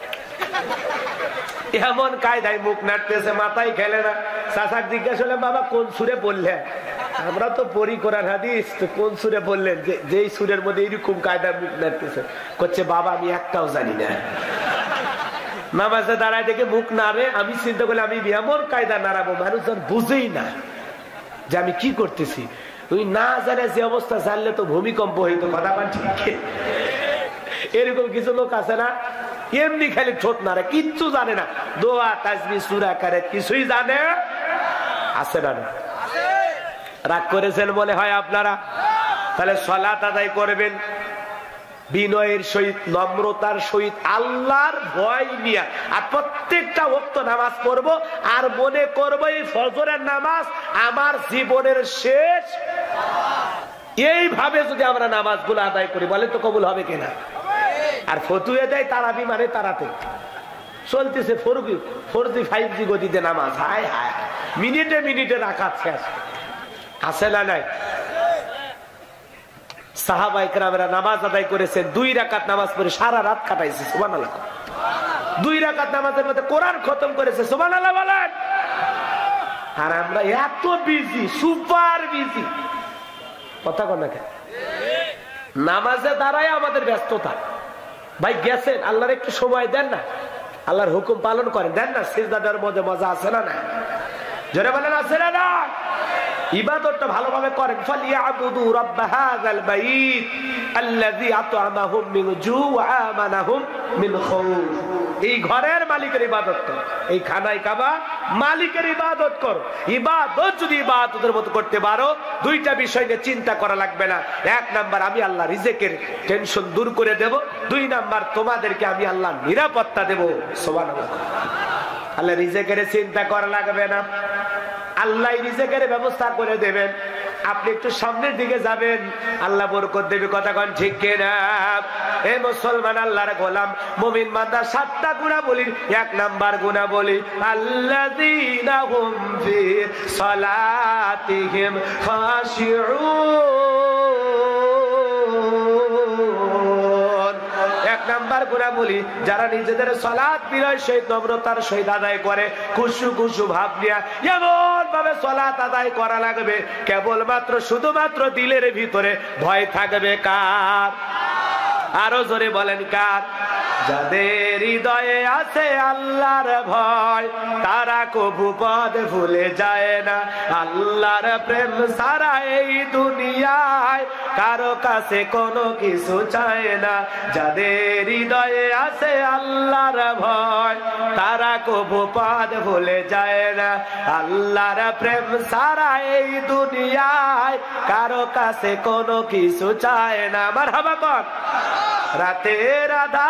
এমন কায়দায় মুখ নাড়তেছে, মাথায় খেলে না। চাচাক জিজ্ঞাসা করলাম, বাবা কোন সুরে বললেন? আমরা তো পড়ি কোরআন হাদিস, তো কোন সুরে বললেন যে যেই সুরের মধ্যে এইরকম কায়দায় মুখ নাড়তেছে? করছে বাবা আমি একটাও জানি না। নামাজে দাঁড়ায় দেখে মুখ নাড়ে, আমি চিন্তা করলে আমি এমন কায়দা নাড়াবো মানুষজন বুঝেই না যে আমি কি করতেছি। তুই না জানে যে অবস্থা, জানলে তো ভূমিকম্প হইতো, কথা বল ঠিক। এরকম কিছু লোক আছে না, এমনি খালি ঠোঁট নাড়ে, কিচ্ছু জানে না, দোয়া তাসবিহ সূরা করে কিছুই জানে আছে না? রাগ করেছেন মনে হয় আপনারা? তাহলে সালাত আদায় করবেন বিনয়ের সহিত, নম্রতার সহিত, আল্লাহর ভয় নিয়ে। আর প্রত্যেকটা ওয়াক্ত নামাজ পড়ব আর মনে করব এই ফজরের নামাজ আমার জীবনের শেষ। এইভাবে যদি আমরা নামাজগুলো আদায় করি, বলে তো কবুল হবে কিনা? আর ফতুয়ে দেয় তারাবি মানে তারাতে চলতেছে four four G five G গতিতে নামাজ, হায় হায়, মিনিটে মিনিটে রাখাত শেষ। আছে না নাই? সাহাবায়ে কেরামেরা নামাজ আদায় করেছেন, দুই রাকাত নামাজ পড়ে সারা রাত কাটাইছে, সুবহানাল্লাহ। দুই রাকাত নামাজের মধ্যে কোরআন খতম করেছে, সুবহানাল্লাহ বলেন। আর আমরা এত বিজি, সুপার বিজি, কথা কন না কেন? নামাজে দাঁড়ায় আমাদের ব্যস্ততা। ভাই গেছেন, আল্লাহর একটু সময় দেন না, আল্লাহর হুকুম পালন করেন, দেন না। সিজদা দেওয়ার মধ্যে মজা আছে না? না জোরে বলেন আছে না? না ইবাদতটা ভালোভাবে করেন। ফালিয়াবুদু রাব্ব হাযাল বাইত আল্লাযী আত'আমাহুম মিন জু' ওয়া আমানাহুম মিন খাউফ। এই ঘরের মালিকের ইবাদত কর, এই খানায় কাবা মালিকের ইবাদত কর। ইবাদত যদি ইবাদতের মতো করতে পারো, দুইটা বিষয় নিয়ে চিন্তা করা লাগবে না। এক নাম্বার, আমি আল্লাহ রিজিকের টেনশন দূর করে দেব। দুই নাম্বার, তোমাদেরকে আমি আল্লাহ নিরাপত্তা দেব। সুবহানাল্লাহ। আল্লাহ রিজিকের চিন্তা করা লাগবে না, আল্লাহ রিজিকের ব্যবস্থা করে দেবেন। আপনি একটু সামনের দিকে যাবেন, আল্লাহ বরকত দেবে, কথা কন ঠিক কিনা? এই মুসলমান আল্লাহর গোলাম মুমিন বান্দা সাতটা গুণাবলীর এক নাম্বার গুণাবলী, আল্লাযীনা হুম ফি সালাতিহিম খাশিউন। এক নাম্বার গুণাবলী, যারা নিজেদের সালাত বিনয়ের সহিত, নম্রতার সহিত আদায় করে, খুশু খুশু ভাব নিয়ে এমন ভাবে সালাত আদায় করা লাগবে, কেবলমাত্র শুধুমাত্র দিলের ভিতরে ভয় থাকবে কার? আরো জোরে বলেন কার? যাদের হৃদয়ে আছে আল্লাহর ভয়, তারা কবু পথ ভুলে যায় না। আল্লাহর প্রেম সারা এই দুনিয়ায় কারো কাছে কোনো কিছু চায় না। যাদের হৃদয়ে আছে আল্লাহর ভয়, তারা কবু পথ ভুলে যায় না। আল্লাহর প্রেম সারা এই দুনিয়ায় কারো কাছে কোনো কিছু চায় না। মারহাবা কর। রাতের আধারে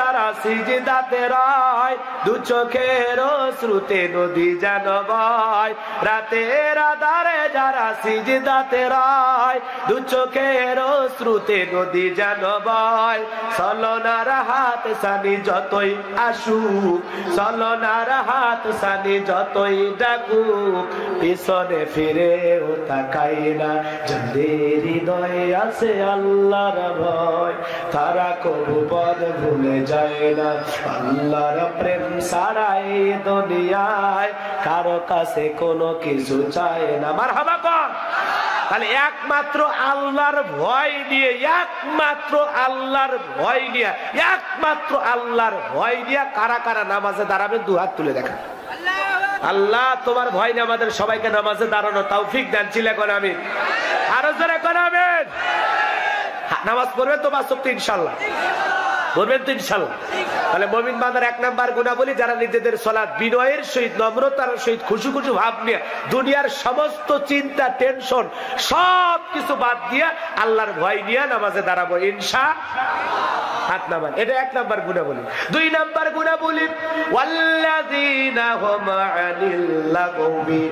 যারা সিজদাতে রয়, দু চোখের শ্রুতে নদী যেন বয়। রাতের আধারে যারা সিজদাতে রয়, দু চোখের শ্রুতে নদী যেন বয়। চলনার হাত সানি যতই আসুক, চলনার হাত সানি যতই ডাকুক, পিছনে ফিরে ও তাকাই না। যাদের হৃদয়ে আছে আল্লাহর ভয়, তারা কবু পথ ভুলে যায় না। আল্লাহর প্রেম ছাড়া এই দুনিয়ায় কারো কাছে কোনো কিছু চায় না। মারহাবা কর। তাহলে একমাত্র আল্লাহর ভয় নিয়ে, একমাত্র আল্লাহর ভয় নিয়ে, একমাত্র আল্লাহর ভয় নিয়ে কারা কারা নামাজে দাঁড়াবে দু হাত তুলে দেখা। আল্লাহ তোমার ভয় নিয়ে আমাদের সবাইকে নামাজে দাঁড়ানো তৌফিক দেন। চিলে করে আমিন। আরো জোরে করে আমিন। নামাজ পড়বেন তো বাস্তব তো ইনশাল্লাহ, বলবেন তো ইনশাল্লাহ। তাহলে মুমিন বান্দার এক নাম্বার গুণাবলী, যারা নিজেদের সালাত বিনয়ের সহিত, নম্রতার সহিত, খুশি খুশি ভাব নিয়ে, দুনিয়ার সমস্ত চিন্তা টেনশন সব কিছু বাদ দিয়ে আল্লাহর ভয় নিয়ে নামাজে দাঁড়াবো ইনশাআল্লাহ। হাত নামান, এটা এক নাম্বার গুণাবলী। দুই নাম্বার গুণাবলী, ওয়াল্লাযীনা হুম আনিল লাগবি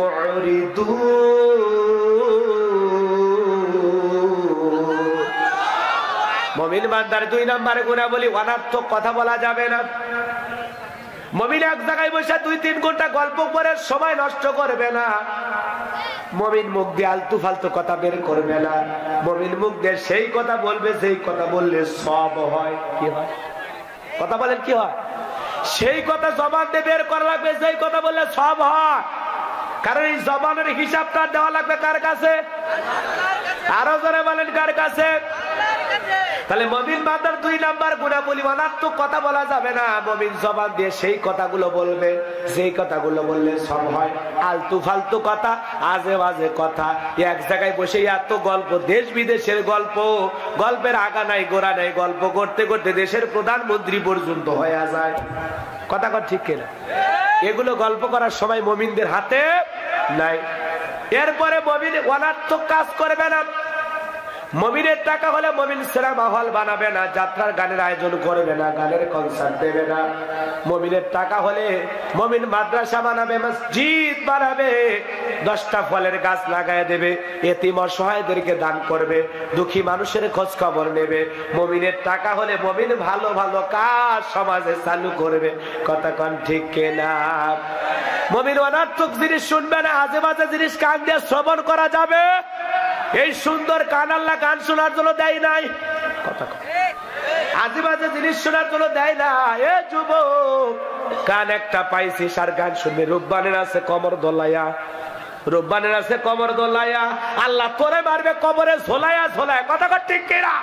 মুরিদুন। মুমিন বান্দার দুই নাম্বার গুণাবলী, অনর্থক কথা বলা যাবে না। মুমিন এক জায়গায় বসে দুই তিন ঘন্টা গল্প করে সময় নষ্ট করবে না। মুমিন মুখ দিয়ে আলতু ফালতু কথা বের করবে না। মুমিন মুখ দিয়ে সেই কথা বলবে যেই কথা বললে সব হয়। কি হয়? কথা বলেন কি হয়? সেই কথা জবান দিয়ে বের করা লাগবে যেই কথা বললে সব হয়। কারণ এই জবানের হিসাবটা দেওয়া লাগবে কার কাছে? আরো জোরে বলেন কার কাছে? তাহলে মুমিন বান্দার দুই নাম্বার গুণাবলী, অনর্থক কথা বলা যাবে না। মুমিন জবান দিয়ে সেই কথাগুলো বলবে যেই কথাগুলো বললে সব হয়। আলতু ফালতু কথা, আজে বাজে কথা, এক জায়গায় বসে এত গল্প, দেশ বিদেশের গল্প, গল্পের আগা নাই গোড়া নাই, গল্প করতে করতে দেশের প্রধানমন্ত্রী পর্যন্ত হয়ে যায়। কথা কর ঠিক কিনা? এগুলো গল্প করার সময় মুমিনদের হাতে নাই। এরপরে মুমিন অনর্থক কাজ করবে না। মুমিনের টাকা হলে মুমিন সিনেমা হল বানাবে না, যাত্রার গানের আয়োজন করবে না, গানের কনসার্ট দেবে না। মুমিনের টাকা হলে মুমিন মাদ্রাসা বানাবে, মসজিদ বানাবে, দশটা ফলের গাছ লাগায় দেবে, এতিম অসহায়দেরকে দান করবে, দুঃখী মানুষের খোঁজ খবর নেবে। মুমিনের টাকা হলে মুমিন ভালো ভালো কাজ সমাজে চালু করবে। কথা কোন ঠিক কিনা? মুমিন অনর্থক জিনিস শুনবে না, আজে বাজে জিনিস কান দিয়ে শ্রবণ করা যাবে। এই সুন্দর কান আল্লাহ গান শোনার জন্য দেয় নাই। কথা আজে বাজে জিনিস শোনার জন্য দেয় না। এ যুবক, কান একটা পাইছিস আর গান শুনবে। রূপবানের আছে কমর দোলাইয়া, রূপবানের আছে কমর দোলাইয়া, আল্লাহ তোরে মারবে কবরে ঝোলাইয়া ঝোলাইয়া। কথা কর ঠিক কিনা?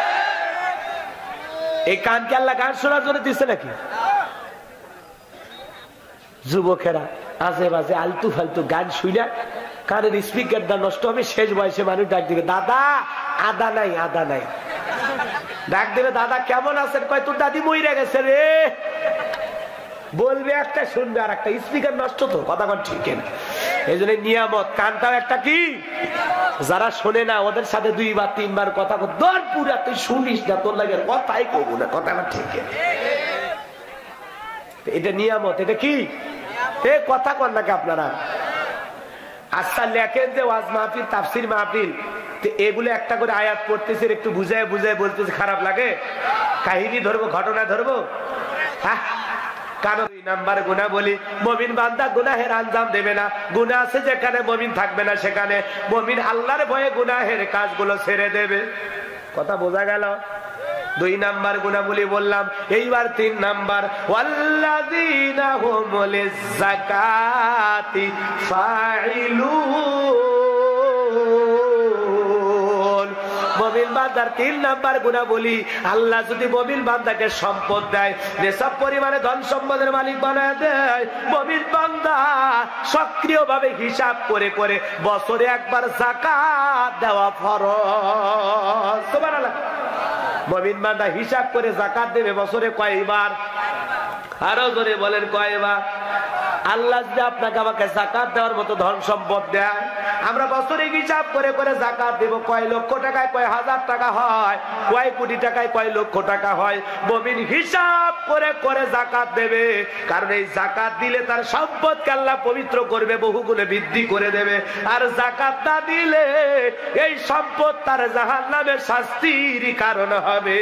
এই কানকে আল্লাহ গান শোনার জন্য দিচ্ছে নাকি? যুবকেরা আজে বাজে আলতু ফালতু গান শুইনা কানের স্পিকারটা নষ্ট হবে। শেষ বয়সে মানুষ ডাক দিবে, দাদা আদা নাই, আদা নাই। ডাক দেবে, দাদা কেমন আছেন? কয় তোর দাদি মইরা গেছে রে। বলবে একটা, শুনবে আর একটা। স্পিকার নষ্ট তো। কথা কন ঠিক না? এই জন্য নিয়ামত, কানটাও একটা কি, যারা শোনে না ওদের সাথে দুইবার তিনবার কথা কর, দর পুরা তুই শুনিস না, তোর লাগে কথাই কব না। কথা ঠিক। এটা নিয়ামত। এটা কি? এ কথা কন নাকি আপনারা? আচ্ছা লেখেন যে ওয়াজ মাহফিল, তাফসির মাহফিল, এগুলো একটা করে আয়াত পড়তেছে, একটু বুঝায় বুঝায় বলতেছে, খারাপ লাগে? কাহিনী ধরবো, ঘটনা ধরবো? হ্যাঁ। কারণ দুই নাম্বার গুনাহ বলি, মুমিন বান্দা গুনাহের আঞ্জাম দেবে না। গুনাহ আছে যেখানে মুমিন থাকবে না সেখানে মুমিন আল্লাহর ভয়ে গুনাহের কাজগুলো ছেড়ে দেবে। কথা বোঝা গেল? দুই নাম্বার গুনাহগুলি বললাম। এইবার তিন নাম্বার, ওয়াল্লাযীনা হুম লিয-যাকাতি ফাইলুন। মুমিন বান্দার তিন নাম্বার গুনাহগুলি, আল্লাহ যদি মুমিন বান্দাকে সম্পদ দেয়, যেসব পরিমাণে ধন সম্পদের মালিক বানায় দেয়, মুমিন বান্দা সক্রিয়ভাবে হিসাব করে করে বছরে একবার যাকাত দেওয়া ফরজ। সুবহানাল্লাহ। মুমিন বান্দা হিসাব করে যাকাত দেবে বছরে কয়বার? আরো জোরে বলেন কয়বার? আল্লাহ যদি আপনাকে আমাকে যাকাত দেওয়ার মতো ধন সম্পদ দেয়, আমরা বছরে হিসাব করে করে যাকাত দেব, কয় লক্ষ টাকায় কয় হাজার টাকা হয়, কয় কোটি টাকায় কয় লক্ষ টাকা হয়। মুমিন হিসাব করে করে যাকাত দেবে, কারণ এই যাকাত দিলে তার সম্পদকে আল্লাহ পবিত্র করবে, বহুগুণে বৃদ্ধি করে দেবে। আর যাকাত না দিলে এই সম্পদ তার জাহান্নামের শাস্তির কারণ হবে।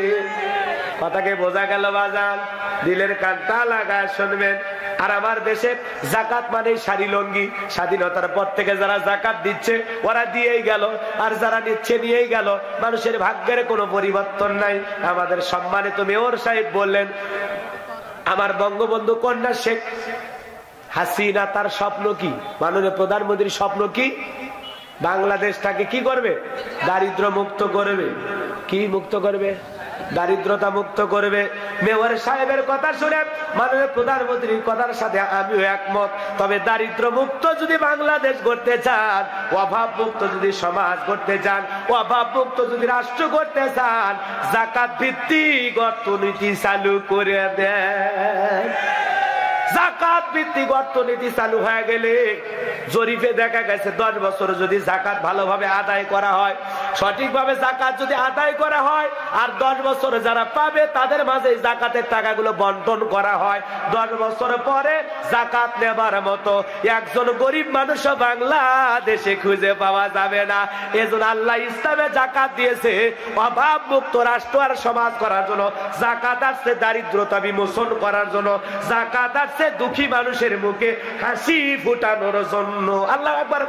কথাকে বোঝা গেল বাজান? দিলের কানটা লাগায় শুনবেন। আর আমার দেশে যাকাত মানে শাড়ি লঙ্গি, স্বাধীনতার পর থেকে যারা যাকাত দিচ্ছে ওরা দিয়েই গেল, আর যারা নিচ্ছে নিয়েই গেল। মানুষের ভাগ্যের কোনো পরিবর্তন নাই। আমাদের সম্মানিত মেয়র সাহেব বললেন, আমার বঙ্গবন্ধু কন্যা শেখ হাসিনা তার স্বপ্ন কি, মাননীয় প্রধানমন্ত্রীর স্বপ্ন কি? বাংলাদেশটাকে কি করবে? দারিদ্র মুক্ত করবে। কি মুক্ত করবে? দারিদ্রতা মুক্ত করবে। মেয়র সাহেবের কথা শুনে মাননীয় প্রধানমন্ত্রীর কথার সাথে আমিও একমত। তবে দারিদ্র মুক্ত যদি বাংলাদেশ করতে চান, অভাব মুক্ত যদি সমাজ করতে চান, অভাব মুক্ত যদি রাষ্ট্র করতে চান, যাকাত ভিত্তিক অর্থনীতি চালু করে দেন। যাকাত ভিত্তিক অর্থনীতি চালু হয়ে গেলে জরিপে দেখা গেছে দশ বছর যদি যাকাত ভালোভাবে আদায় করা হয়, সঠিকভাবে যাকাত যদি আদায় করা হয়, আর দশ বছর যারা পাবে তাদের মাঝে যাকাতের টাকাগুলো বন্টন করা হয়, দশ বছর পরে যাকাত নেবার মতো একজন গরিব মানুষ বাংলাদেশে খুঁজে পাওয়া যাবে না। এজন্য আল্লাহ ইসলামে যাকাত দিয়েছে অভাব মুক্ত রাষ্ট্র আর সমাজ করার জন্য। যাকাত আসছে দারিদ্রতা বিমোচন করার জন্য। যাকাত আসছে দুঃখী মানুষের মুখে হাসি ফুটানোর জন্য। আল্লাহু আকবার।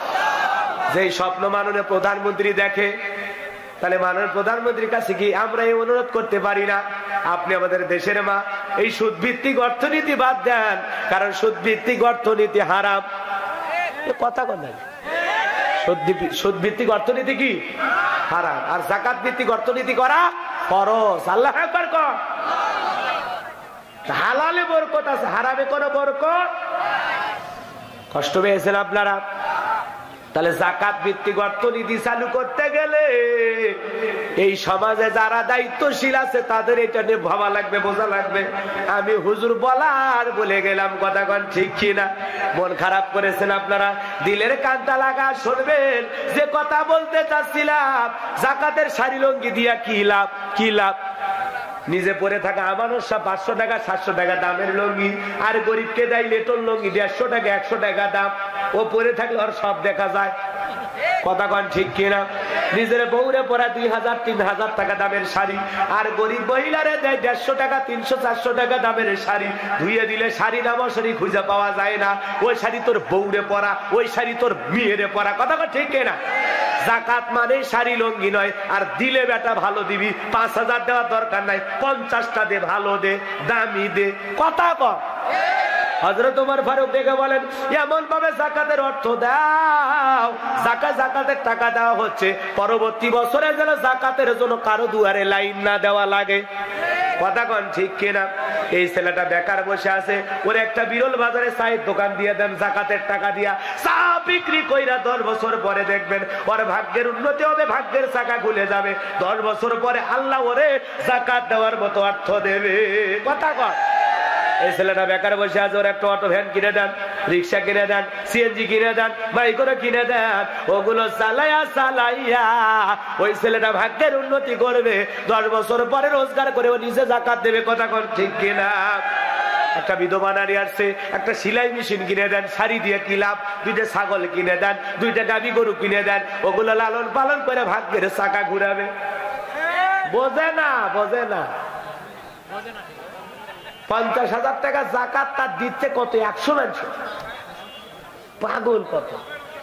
যে স্বপ্ন মাননীয় প্রধানমন্ত্রী দেখে, তাহলে মাননীয় প্রধানমন্ত্রীর কাছে কি আমরা এই অনুরোধ করতে পারি না, আপনি আমাদের দেশের মা, এই সুদ ভিত্তিক অর্থনীতি বাদ দেন, কারণ সুদ ভিত্তিক অর্থনীতি হারাম। কথা কোন সুদ ভিত্তিক অর্থনীতি কি হারাম, আর যাকাত ভিত্তিক অর্থনীতি করা ফরজ। আল্লাহু আকবার কর। হালালে বরকত আছে, হারামে কোনো বরকত। কষ্ট পেয়েছেন আপনারা? তাহলে যাকাত ভিত্তিক অর্থনীতি চালু করতে গেলে এই সমাজে যারা দায়িত্বশীল আছে তাদের এটা নিয়ে ভাবা লাগবে, বোঝা লাগবে। আমি হুজুর বলার বলে গেলাম, কথা কোন ঠিক কিনা? মন খারাপ করেছেন আপনারা? দিলের কানটা লাগা শুনবেন। যে কথা বলতে চাচ্ছিলাম, যাকাতের শাড়ি লঙ্গি দিয়া কি লাভ? কি লাভ? নিজে পরে থাকা আমানত শাহ পাঁচশো টাকা সাতশো টাকা দামের লঙ্গি, আর গরিবকে দেয় লেটন লঙ্গি দেড়শো টাকা একশো টাকা দাম। ও পরে থাকলে ওর সব দেখা যায়। কথা কন ঠিক কিনা? নিজের বউরে পরা দুই হাজার তিন হাজার টাকা দামের শাড়ি, আর গরিব মহিলারে দেয় দেড়শো টাকা তিনশো চারশো টাকা দামের শাড়ি। ধুয়ে দিলে শাড়ি নামা শাড়ি খুঁজে পাওয়া যায় না। ওই শাড়ি তোর বউরে পরা, ওই শাড়ি তোর মেয়েরে পরা। কথা কন ঠিক কিনা? যাকাত মানে শাড়ি লঙ্গি নয়। আর দিলে বেটা ভালো দিবি, পাঁচ হাজার দেওয়ার দরকার নাই, পঞ্চাশটা দে, ভালো দে, দামি দে। কথা কর। হযরত ওমর ফারুক দেখে বলেন, এমন ভাবে যাকাতের অর্থ দাও, যাকাত যাকাতের টাকা দেওয়া হচ্ছে, পরবর্তী বছরে যেন যাকাতের জন্য কারো দুয়ারে লাইন না দেওয়া লাগে। কথা কন ঠিক কিনা? এই ছেলেটা বেকার বসে আছে, ওর একটা বিরল বাজারে চায়ের দোকান দিয়ে দেন যাকাতের টাকা দিয়া, চা বিক্রি কইরা দশ বছর পরে দেখবেন ওর ভাগ্যের উন্নতি হবে, ভাগ্যের চাকা খুলে যাবে। দশ বছর পরে আল্লাহ ওরে যাকাত দেওয়ার মতো অর্থ দেবে। কথা কন। এই ছেলেটা বেকার বসে আছে, ওর একটা অটো ভ্যান কিনে দেন, রিক্সা কিনে দেন, সিএনজি কিনে দেন, বাইকও কিনে দেন। ওগুলো চালাইয়া চালাইয়া ওই ছেলেটা ভাগ্যের উন্নতি করবে। দশ বছর পরে রোজগার করে ও নিজে যাকাত দেবে। কথা কোন ঠিক কিনা? একটা বিধবা নারী আসছে, একটা সেলাই মেশিন কিনে দেন, শাড়ি দিয়ে কি লাভ? দুইটা ছাগল কিনে দেন, দুইটা গাভী গরু কিনে দেন, ওগুলো লালন পালন করে ভাগ্যের চাকা ঘুরাবে। বোঝে না, বোঝে না, বোঝে না। পঞ্চাশ হাজার টাকা যাকাত তার দিচ্ছে কত? একশো মানুষ। পাগল কত?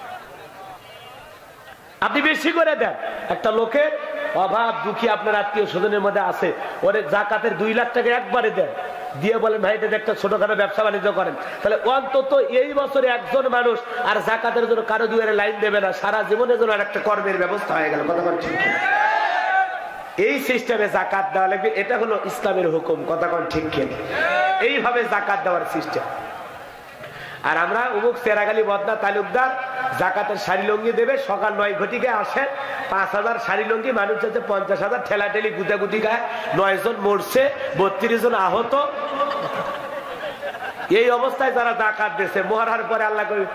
আপনি বেশি করে দেন। একটা লোকের অভাব দুঃখী আপনার আত্মীয় স্বজনের মধ্যে আছে, ওরে যাকাতের দুই লাখ টাকা একবারে দেন, দিয়ে বলেন ভাই এটা একটা ছোটখাটো ব্যবসা বাণিজ্য করেন। তাহলে অন্তত এই বছরে একজন মানুষ আর যাকাতের জন্য কারো দুয়ারে লাইন দেবে না, সারা জীবনের জন্য আর একটা কর্মের ব্যবস্থা হয়ে গেল। কথা বল ঠিক। এই সিস্টেমে যাকাত দেওয়া লাগবে, এটা হলো ইসলামের হুকুম। কথা কোন ঠিক কিনা? এইভাবে যাকাত দেওয়ার সিস্টেম। আর আমরা অমুক চেরাগালি বদনা তালুকদার যাকাতের শাড়ি লঙ্গি দেবে, সকাল নয় ঘটিকে আসেন, পাঁচ হাজার শাড়ি লঙ্গি, মানুষ হচ্ছে পঞ্চাশ হাজার, ঠেলাঠেলি গুতাগুতি গায়ে নয় জন মরছে, বত্রিশ জন আহত। এই অবস্থায় যারা যাকাত দিয়েছে, মরার পরে আল্লাহ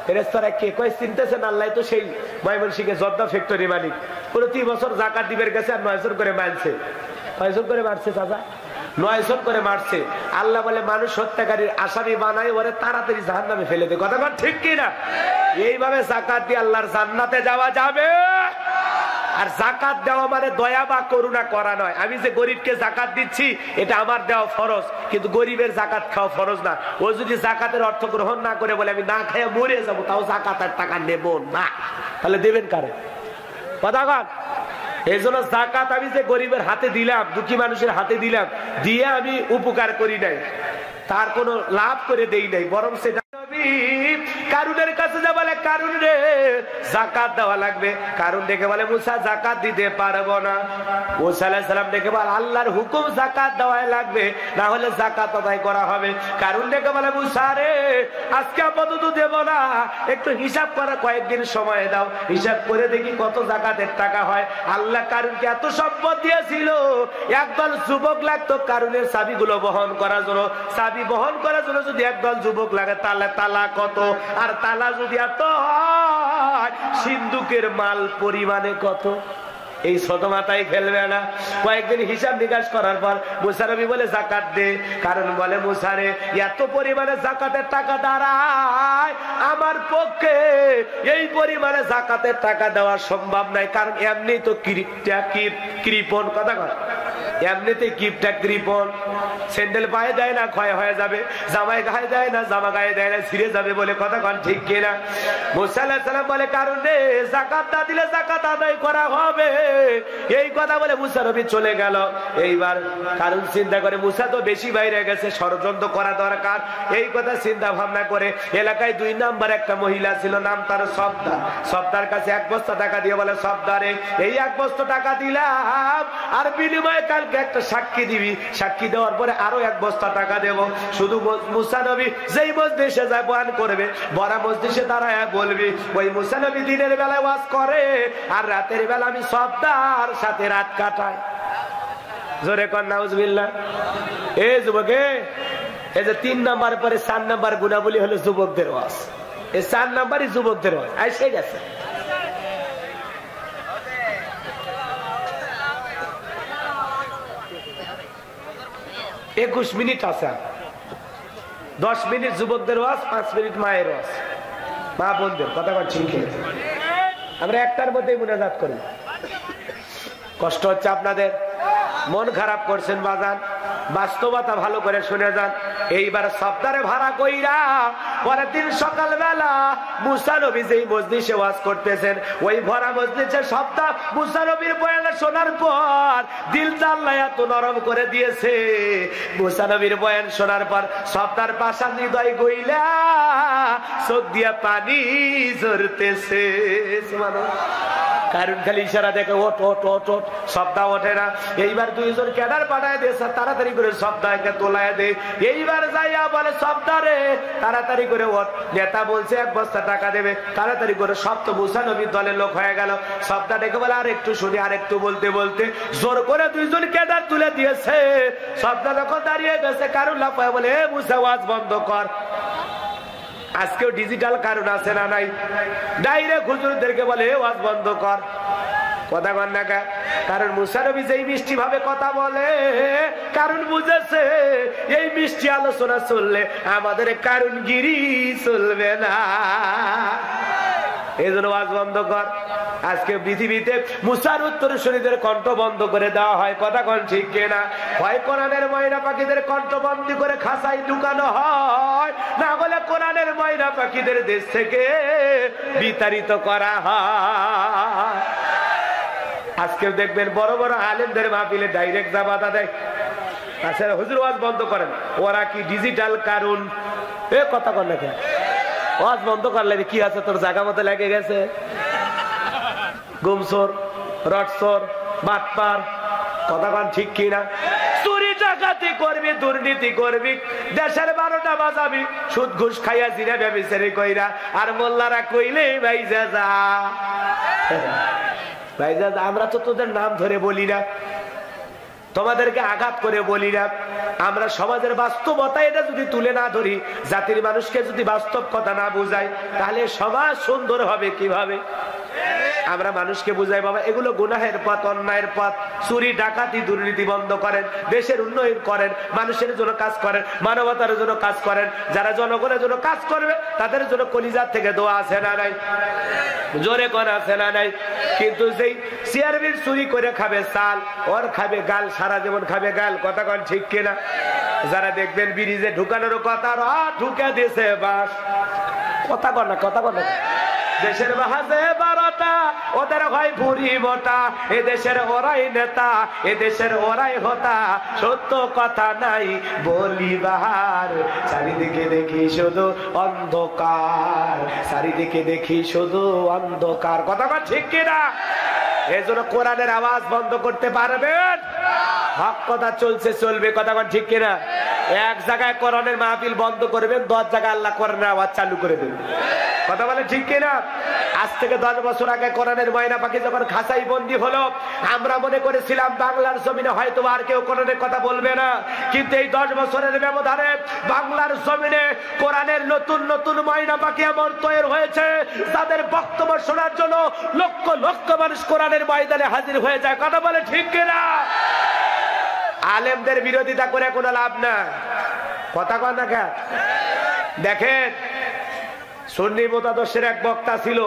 রেস্তোরাঁ কে কয় চিনতেছেন? আল্লাহ তো সেই ময়মনসিংহে জর্দা ফ্যাক্টরি মালিক। প্রতি বছর জাকাত দিবের গেছে আর নয়জন করে মারছে। কয়জন করে মারছে চাচা? নয়জন করে মারছে। আল্লাহ বলে মানুষ হত্যাকারীর আসামি বানায় ওরে তাড়াতাড়ি জাহান্নামে ফেলে দে। কথা বল ঠিক কিনা? এইভাবে জাকাত দিয়ে আল্লাহর জান্নাতে যাওয়া যাবে। আর জাকাত দেওয়া মানে দয়া বা করুণা করা নয়। আমি যে গরিবকে জাকাত দিচ্ছি এটা আমার দেওয়া ফরজ, কিন্তু গরিবের জাকাত খাওয়া ফরজ না। ও যদি জাকাতের অর্থ গ্রহণ না করে বলে আমি না খেয়ে মরে যাবো, তাও জাকাতের টাকা নেব না, তাহলে দেবেন কারে? কথা বল। এই জন্য জাকাত আমি যে গরিবের হাতে দিলাম, দুঃখী মানুষের হাতে দিলাম, দিয়ে আমি উপকার করি নাই, তার কোনো লাভ করে দেই নাই, বরং সেটা কারুনের কাছে যা বলে কারুন রে জাকাত দেওয়া লাগবে। কারুন ডেকে বলে মুসা জাকাত দিতে পারবো না। মুসা আলাইহিস সালাম ডেকে বলে আল্লাহর হুকুম জাকাত দেওয়াই লাগবে, না হলে জাকাত আদায় করা হবে। কারুন ডেকে বলে মুসা রে আজকে আপাতত দেব না, একটু হিসাব করা কয়েকদিন সময় দাও, হিসাব করে দেখি কত জাকাতের টাকা হয়। আল্লাহ কারুনকে এত সম্পদ দিয়েছিল, একদল যুবক লাগতো কারুনের চাবিগুলো বহন করার জন্য। চাবি বহন করার জন্য যদি একদল যুবক লাগে তাহলে তালা কত, আর তালা যদি এত হয় সিন্ধুকের মাল পরিমাণে কত। এই ছোট মাথায় খেলবে না। কয়েকদিন হিসাব নিকাশ করার পর মুসা নবী বলে জাকাত দে। কারণ বলে মুসা রে এত পরিমাণে জাকাতের টাকা দাঁড়ায়, আমার পক্ষে এই পরিমাণে জাকাতের টাকা দেওয়া সম্ভব নাই। কারণ এমনি তো কৃপণ, কথা কয় এমনিতে কিপটা কৃপণ, স্যান্ডেল পায়ে দেয় না ক্ষয় হয়ে যাবে, জামাই গায়ে দেয় না জামা গায়ে দেয় না ছিঁড়ে যাবে বলে, কথা কন ঠিক কিনা? মুসা আলাইহিস সালাম বলে কারণ রে জাকাত না দিলে জাকাত আদায় করা হবে। এই কথা বলে মুসা নবী চলে গেল। এইবার কারণ চিন্তা করে মুসা তো বেশি বাইরে গেছে, ষড়যন্ত্র করা দরকার। এই কথা চিন্তা ভাবনা করে এলাকায় দুই নাম্বার একটা মহিলা ছিল, নাম তার সবদা। সবদার কাছে এক বস্তা টাকা দিয়ে বলে সবদারে এই এক বস্তা টাকা দিলাম, আর বিনিময়ে কাল একটা সাক্ষী দিবি, সাক্ষী দেওয়ার পরে আরো এক বস্তা টাকা দেব। শুধু মুসা নবী যেই মজলিসে যায় বয়ান করবে, বড় মজলিসে দাঁড়ায় বলবি ওই মুসা নবী দিনের বেলায় ওয়াজ করে আর রাতের বেলা আমি সবদার সাথে রাত কাটাই। জোরে কর নাউজুবিল্লাহ। এই যুবকে এই যে তিন নাম্বার পরে চার নাম্বার গুণাবলী হলো যুবকদের ওয়াজ, এই চার নাম্বারই যুবকদের ওয়াজ। এসে গেছে একুশ মিনিট আছে, দশ মিনিট যুবকদের ওয়াজ, পাঁচ মিনিট মায়ের ওয়াজ, মা বোনদের কথা বলছি। আমরা একটার মধ্যেই মুনাজাত করি। কষ্ট হচ্ছে আপনাদের, মন খারাপ করছেন বাজান, বাস্তবতা ভালো করে শুনে যান। এইবার সপ্তাহে ভাড়া কইরা পরের দিন সকালবেলা মুসা নবী যেই মজলিসে ওয়াজ করতেছেন, ওই ভরা মজলিসে সপ্তাহ মুসা নবীর বয়ান শোনার পর দিল আল্লাহ এত নরম করে দিয়েছে। মুসা নবীর বয়ান শোনার পর সপ্তাহের পাশান হৃদয় গইলা চোখ দিয়া পানি ঝরতেছে। কারণ খালি ইশারা দেখে ওট ওট ওট ওট, সপ্তাহ ওঠে না। এইবার দুইজন ক্যাডার পাঠায় দিয়েছে, তাড়াতাড়ি করে সপ্তাহকে তোলায় দে। এইবার যাইয়া বলে সপ্তাহে তাড়াতাড়ি করে ওঠ। নেতা বলছে এক বস্তা টাকা দেবে, তাড়াতাড়ি করে সপ্ত মুসা নবীর দলের লোক হয়ে গেল। সপ্তাহ ডেকে বলে আর একটু শুনি, আর একটু বলতে বলতে জোর করে দুইজন ক্যাডার তুলে দিয়েছে। সপ্তাহ যখন দাঁড়িয়ে গেছে কারণ লাফায় বলে এ মুসা ওয়াজ বন্ধ কর। আজকেও ডিজিটাল কারণ আছে না নাই? ডাইরেক্ট হুজুরদেরকে বলে ওয়াজ বন্ধ কর, কথা কন না। কারণ মুসা নবী যেই মিষ্টি ভাবে কথা বলে, কারণ বুঝেছে এই মিষ্টি আলোচনা চললে আমাদের কারণগিরি চলবে না, এই জন্য ওয়াজ বন্ধ কর। আজকে পৃথিবীতে মুসার উত্তরসূরিদের কণ্ঠ বন্ধ করে দেওয়া হয়, কথা কোন ঠিক কিনা? হয় কোরআনের ময়না পাখিদের কণ্ঠ বন্দি করে খাঁচায় ঢুকানো হয়, না বলে কোরআনের ময়না পাখিদের দেশ থেকে বিতাড়িত করা হয়। আজকেও দেখবেন বড় বড় আলেমদের মাহফিলে ডাইরেক্ট জাবাদা দেয়, আচ্ছা হুজুর ওয়াজ বন্ধ করেন। ওরা কি ডিজিটাল কারণ? এ কথা কর লেখে ওয়াজ বন্ধ করলে কি আছে, তোর জায়গা মতো লেগে গেছে। গুমসোর, রটসোর, বাটপার, কথা কন ঠিক কিনা? চুরি ডাকাতি করবি, দুর্নীতি করবি, দেশের বারোটা বাজাবি, সুদ ঘুষ খাইয়া জিরা ব্যবসায়ী কইরা, আর মোল্লারা কইলে ভাই যা যা ভাই যা। আমরা তো তোদের নাম ধরে বলি না, তোমাদেরকে আঘাত করে বলি না, আমরা সমাজের বাস্তবতা এটা যদি তুলে না ধরি, জাতির মানুষকে যদি বাস্তব কথা না বুঝাই, তাহলে সমাজ সুন্দর হবে কিভাবে? আমরা মানুষকে বুঝাই বাবা এগুলো গুনাহের পথ, অন্যায়ের পথ, চুরি ডাকাতি দুর্নীতি বন্ধ করেন, দেশের উন্নয়ন করেন, মানুষের জন্য কাজ করেন, মানবতার জন্য কাজ করেন। যারা জনগণের জন্য কাজ করবে তাদের জন্য কলিজার থেকে দোয়া আছে না নাই? জোরে কোন আছে না নাই? কিন্তু যেই চেয়ারম্যান চুরি করে খাবে চাল, ওর খাবে গাল, সারা জীবন খাবে গাল। কথা কন ঠিক কিনা? যারা দেখবেন ব্রিজে ঢুকানোর কথা, ঢুকে দিয়েছে বাস। কথা কন না, কথা কন না। দেশের বাহাজে বারোটা, ওদের হয় ভুরি মোটা, এ দেশের ওরাই নেতা, এ দেশের ওরাই হতা, সত্য কথা নাই বলিবার। চারিদিকে দেখি শুধু অন্ধকার, চারিদিকে দেখি শুধু অন্ধকার। কথা কন ঠিক কিনা? এই জন্য কোরআনের আওয়াজ বন্ধ করতে পারবেন? হক কথা চলছে চলবে। কথা কন ঠিক কিনা? এক জায়গায় কোরআনের মাহফিল বন্ধ করবেন, দশ জায়গায় আল্লাহ কোরআনের আওয়াজ চালু করে দেবেন। কথা বলে ঠিক কিনা? আজ থেকে দশ বছর আগে কোরআনের ময়না পাখি যখন খাঁচাই বন্দী হলো, আমরা মনে করেছিলাম বাংলার জমিনে হয়তো আর কেউ কোরআনের কথা বলবে না, কিন্তু এই দশ বছরের ব্যবধানে বাংলার জমিনে কোরআনের নতুন নতুন ময়না পাখি এমন তৈরি হয়েছে, তাদের বক্তব্য শোনার জন্য লক্ষ লক্ষ মানুষ কোরআনের ময়দানে হাজির হয়ে যায়। কথা বলে ঠিক কিনা? আলেমদের বিরোধিতা করে কোনো লাভ না। কথা কন না কেন? দেখেন সুন্নি মতাদর্শের এক বক্তা ছিল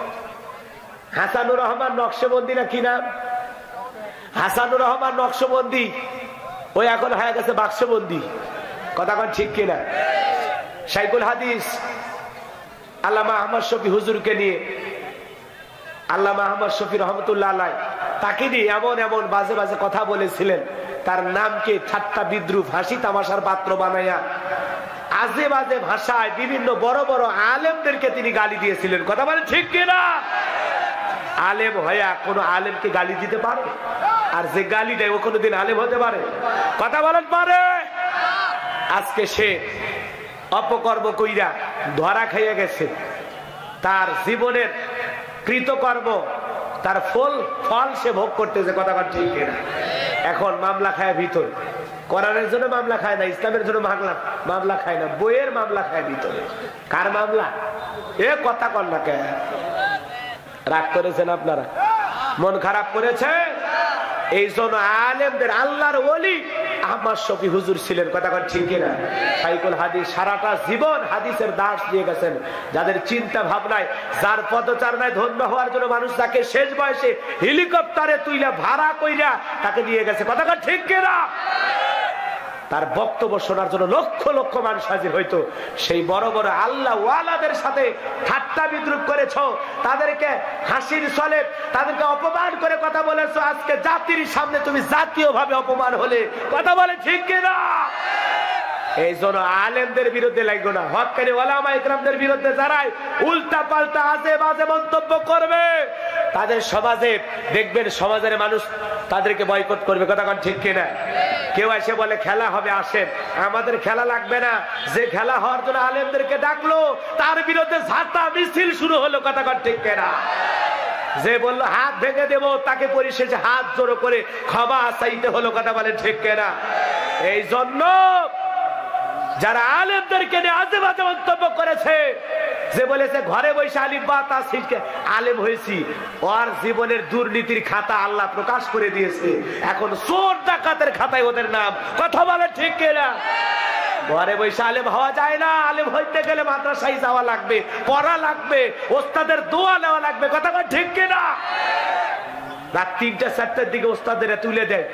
হাসানুর রহমান নকশবন্দি, না কি নাম? হাসানুর রহমান নকশবন্দি, ওই এখন হয়ে গেছে বাক্সবন্দি। কথা কন ঠিক কিনা? শাইখুল হাদিস আল্লামা আহমদ শফি হুজুরকে নিয়ে, আল্লামা আহমদ শফি রহমতুল্লাহ আলাই, তাকে নিয়ে এমন এমন বাজে বাজে কথা বলেছিলেন, তার নামকে ঠাট্টা বিদ্রুপ হাসি তামাশার পাত্র বানাইয়া আজে বাজে ভাষায় বিভিন্ন বড় বড় আলেমদেরকে তিনি গালি দিয়েছিলেন। কথা বলে ঠিক কিনা? আলেম হইয়া কোন আলেমকে গালি দিতে পারে? আর যে গালি দেয় ও কোনদিন আলেম হতে পারে? কথা বলেন পারে? আজকে সে অপকর্ম কইরা ধরা খাইয়া গেছে, তার জীবনের কৃতকর্ম, তার ফল ফল সে ভোগ করতেছে। কথা বলেন ঠিক কিনা? এখন মামলা খায় ভিতরে। কোরআনের জন্য মামলা খায় না, ইসলামের জন্য মামলা মামলা খায় না, বইয়ের মামলা খায় ভিতরে। কার মামলা? এ কথা কন না কে? রাগ করেছেন আপনারা? মন খারাপ করেছে? এই জন্য আলেমদের, আল্লাহর ওলি আহমদ শফি হুজুর ছিলেন। কথা কন ঠিক কিনা? শাইখুল হাদিস সারাটা জীবন হাদিসের দাস দিয়ে গেছেন। যাদের চিন্তা ভাবনায়, যার পদচারণায় ধন্য হওয়ার জন্য মানুষ তাকে শেষ বয়সে হেলিকপ্টারে তুইলা ভাড়া কইরা তাকে নিয়ে গেছে। কথা কন ঠিক কিনা? তার বক্তব্য শোনার জন্য লক্ষ লক্ষ মানুষ হাজির হইতো। সেই বড় বড় আল্লাহ ওয়ালাদের সাথে ঠাট্টা বিদ্রুপ করেছ, তাদেরকে হাসির চলে, তাদেরকে অপমান করে কথা বলেছ। আজকে জাতির সামনে তুমি জাতীয় ভাবে অপমান হলে। কথা বলে ঠিক কিনা? এই জন্য আলেমদের বিরুদ্ধে লাগবে না, হক্কানি ওলামা ইকরামদের বিরুদ্ধে যারাই উল্টা পাল্টা আজে বাজে মন্তব্য করবে, তাদের সমাজে দেখবেন সমাজের মানুষ তাদেরকে বয়কট করবে। কথা কন ঠিক কিনা? কেউ এসে বলে খেলা হবে, আসেন, আমাদের খেলা লাগবে না। যে খেলা হওয়ার জন্য আলেমদেরকে ডাকলো, তার বিরুদ্ধে ঝাঁটা মিছিল শুরু হলো। কথা কন ঠিক কিনা? যে বললো হাত ভেঙে দেবো, তাকে পরিশেষে হাত জোড়ো করে ক্ষমা চাইতে হলো। কথা বলে ঠিক কিনা? এই জন্য যারা আলেমদেরকে নিয়ে আজে বাজে মন্তব্য করেছে, যে বলেছে ঘরে বসে আলিম বা তাসিরকে আলেম হয়েছি, ওর জীবনের দুর্নীতির খাতা আল্লাহ প্রকাশ করে দিয়েছে। এখন চোর ডাকাতের খাতায় ওদের নাম। কথা বলে ঠিক কিনা? ঘরে বসে আলেম হওয়া যায় না। আলেম হইতে গেলে মাদ্রাসায় যাওয়া লাগবে, পড়া লাগবে, ওস্তাদের দোয়া নেওয়া লাগবে। কথা বলে ঠিক কিনা? রাত তিনটা চারটার দিকে ওস্তাদের তুলে দেয়,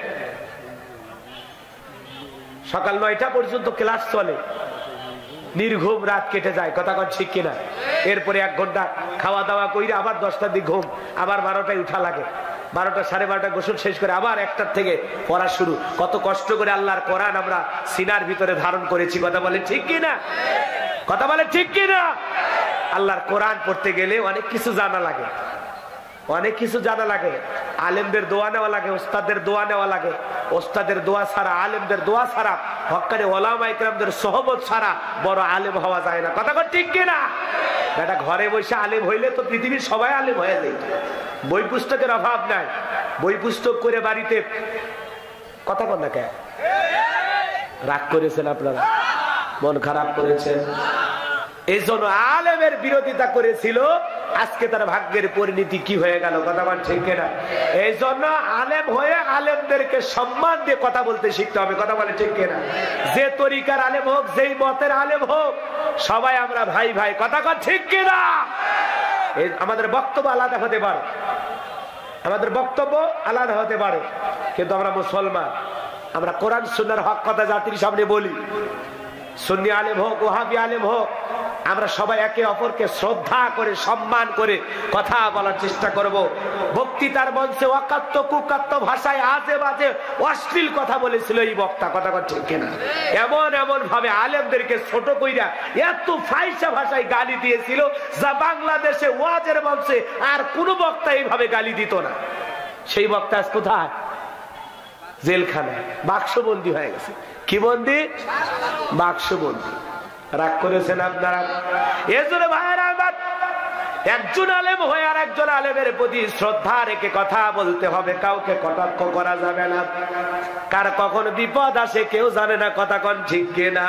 সকাল নয়টা পর্যন্ত ক্লাস চলে, নির্ঘুম রাত কেটে যায়। কথা কন ঠিক কিনা? এরপরে এক ঘন্টা খাওয়া দাওয়া কইরা আবার দশটার দিকে ঘুম, আবার বারোটায় উঠা লাগে, বারোটা সাড়ে বারোটা গোসল শেষ করে আবার একটার থেকে পড়া শুরু। কত কষ্ট করে আল্লাহর কোরআন আমরা সিনার ভিতরে ধারণ করেছি। কথা বলে ঠিক কিনা? কথা বলে ঠিক কিনা? আল্লাহর কোরআন পড়তে গেলে অনেক কিছু জানা লাগে, অনেক কিছু জানা লাগে। আলেমদের দোয়া নেওয়া লাগে, ওস্তাদের দোয়া নেওয়া লাগে। ওস্তাদের দোয়া ছাড়া, আলেমদের দোয়া ছাড়া, হক্কানি ওলামা ইকরামদের সহবত ছাড়া বড় আলেম হওয়া যায় না। কথা কন ঠিক কিনা? এটা ঘরে বসে আলেম হইলে তো পৃথিবীর সবাই আলেম হয়ে যায়। বই পুস্তকের অভাব নাই, বই পুস্তক করে বাড়িতে। কথা কন না কে? রাগ করেছেন আপনারা, মন খারাপ করেছেন। এই জন্য আলেমের বিরোধিতা করেছিল, আজকে তার ভাগ্যের পরিণতি কি হয়ে গেল, কথা বল ঠিক না? এই জন্য আলেম হয়ে আলেমদেরকে সম্মান দিয়ে কথা বলতে শিখতে হবে, কথা বলে ঠিক না? যে তরিকার আলেম হোক, যেই মতের আলেম হোক, সবাই আমরা ভাই ভাই, কথা কর ঠিক কিনা? আমাদের বক্তব্য আলাদা হতে পারে, আমাদের বক্তব্য আলাদা হতে পারে, কিন্তু আমরা মুসলমান, আমরা কোরআন সুন্নাহর হক কথা জাতির সামনে বলি। সুন্নি আলেম হোক, ওহাবি আলেম হোক, আমরা সবাই একে অপরকে শ্রদ্ধা করে সম্মান করে কথা বলার চেষ্টা করব। বক্তৃতার মঞ্চে অকাত্য কুকাত্য ভাষায় আজে বাজে অশ্লীল কথা বলেছিল এই বক্তা, কথা কথা ঠিক কিনা? এমন এমন ভাবে আলেমদেরকে ছোট কইরা এত ফাইসা ভাষায় গালি দিয়েছিল, যা বাংলাদেশে ওয়াজের মঞ্চে আর কোন বক্তা এইভাবে গালি দিত না। সেই বক্তা আজ কোথায়? জেলখানায় বাক্সবন্দি হয়ে গেছে। কি বন্দি? বাক্সবন্দি। রাগ করেছেন আপনারা? এজন্য ভাইয়েরা আমার, একজন আলেম হয়ে আর একজন আলেমের প্রতি শ্রদ্ধা রেখে কথা বলতে হবে, কাউকে কটাক্ষ করা যাবে না। কার কখন বিপদ আসে কেউ জানে না, কথা কোন ঠিক কিনা?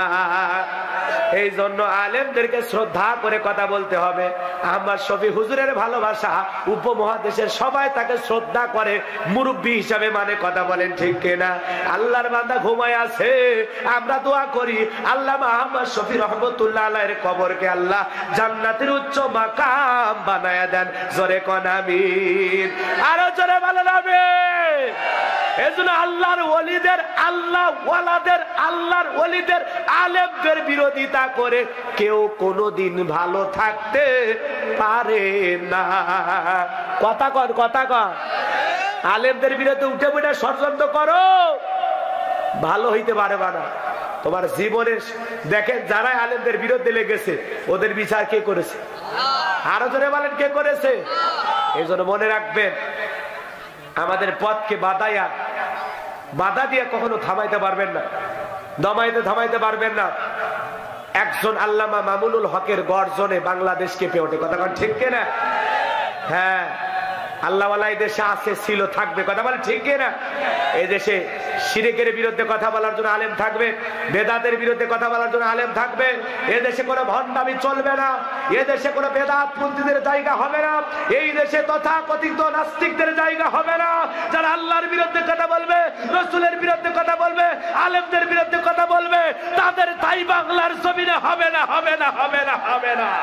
এই জন্য আলেমদেরকে শ্রদ্ধা করে কথা বলতে হবে। আহমদ শফি হুজুরের ভালোবাসা উপমহাদেশের সবাই তাকে শ্রদ্ধা করে, মুরব্বী হিসাবে মানে, কথা বলেন ঠিক কিনা? আল্লাহর বান্দা ঘুমায় আছে, আমরা দোয়া করি আল্লামা আহমদ শফি রহমতুল্লাহ আলাইহির কবরকে আল্লাহ জান্নাতের উচ্চ মাকাম বানায়া দেন। জোরে কোন আমিন, আরো জোরে বলেন আমিন। এজন্য আল্লাহর ওলিদের, আল্লাহ ওয়ালাদের, আল্লাহর ওলিদের আলেমদের বিরোধিতা করে কেউ কোনোদিন ভালো থাকতে পারে না। কথা কর, কথা কর। আলেমদের বিরুদ্ধে উঠে উঠে ষড়যন্ত্র করো, ভালো হইতে পারবে না তোমার জীবনে। দেখেন যারা আলেমদের বিরুদ্ধে লেগেছে ওদের বিচার কে করেছে? আরো জোরে বলেন কে করেছে? এই জন্য মনে রাখবেন, আমাদের পথকে বাধাইয়া বাধা দিয়ে কখনো থামাইতে পারবেন না, দমাইতে থামাইতে পারবেন না। একজন আল্লামা মামুনুল হকের গর্জনে বাংলাদেশ কেঁপে ওঠে, কথা বল ঠিক কিনা? হ্যাঁ, আল্লাহওয়ালা এই দেশে আছে, ছিল, থাকবে, কথা বল ঠিক কিনা? এই দেশে শিরকের বিরুদ্ধে কথা বলার জন্য আলেম থাকবে, বেদাতের বিরুদ্ধে কথা বলার জন্য আলেম থাকবে। এ দেশে কোনো ভণ্ডামি চলবে না, এ দেশে কোনো বেদাতপন্থীদের জায়গা হবে না, এই দেশে তথাকথিত নাস্তিকদের জায়গা হবে না। যারা আল্লাহর বিরুদ্ধে কথা বলবে, রাসূলের বিরুদ্ধে কথা বলবে, আলেমদের বিরুদ্ধে কথা বলবে, তাদের তাই বাংলার জমিনে হবে না, হবে না, হবে না, হবে না।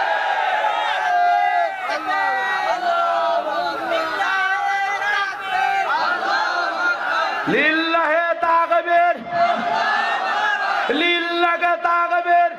লিল্লাহে তাকবীর, লিল্লাহে তাকবীর।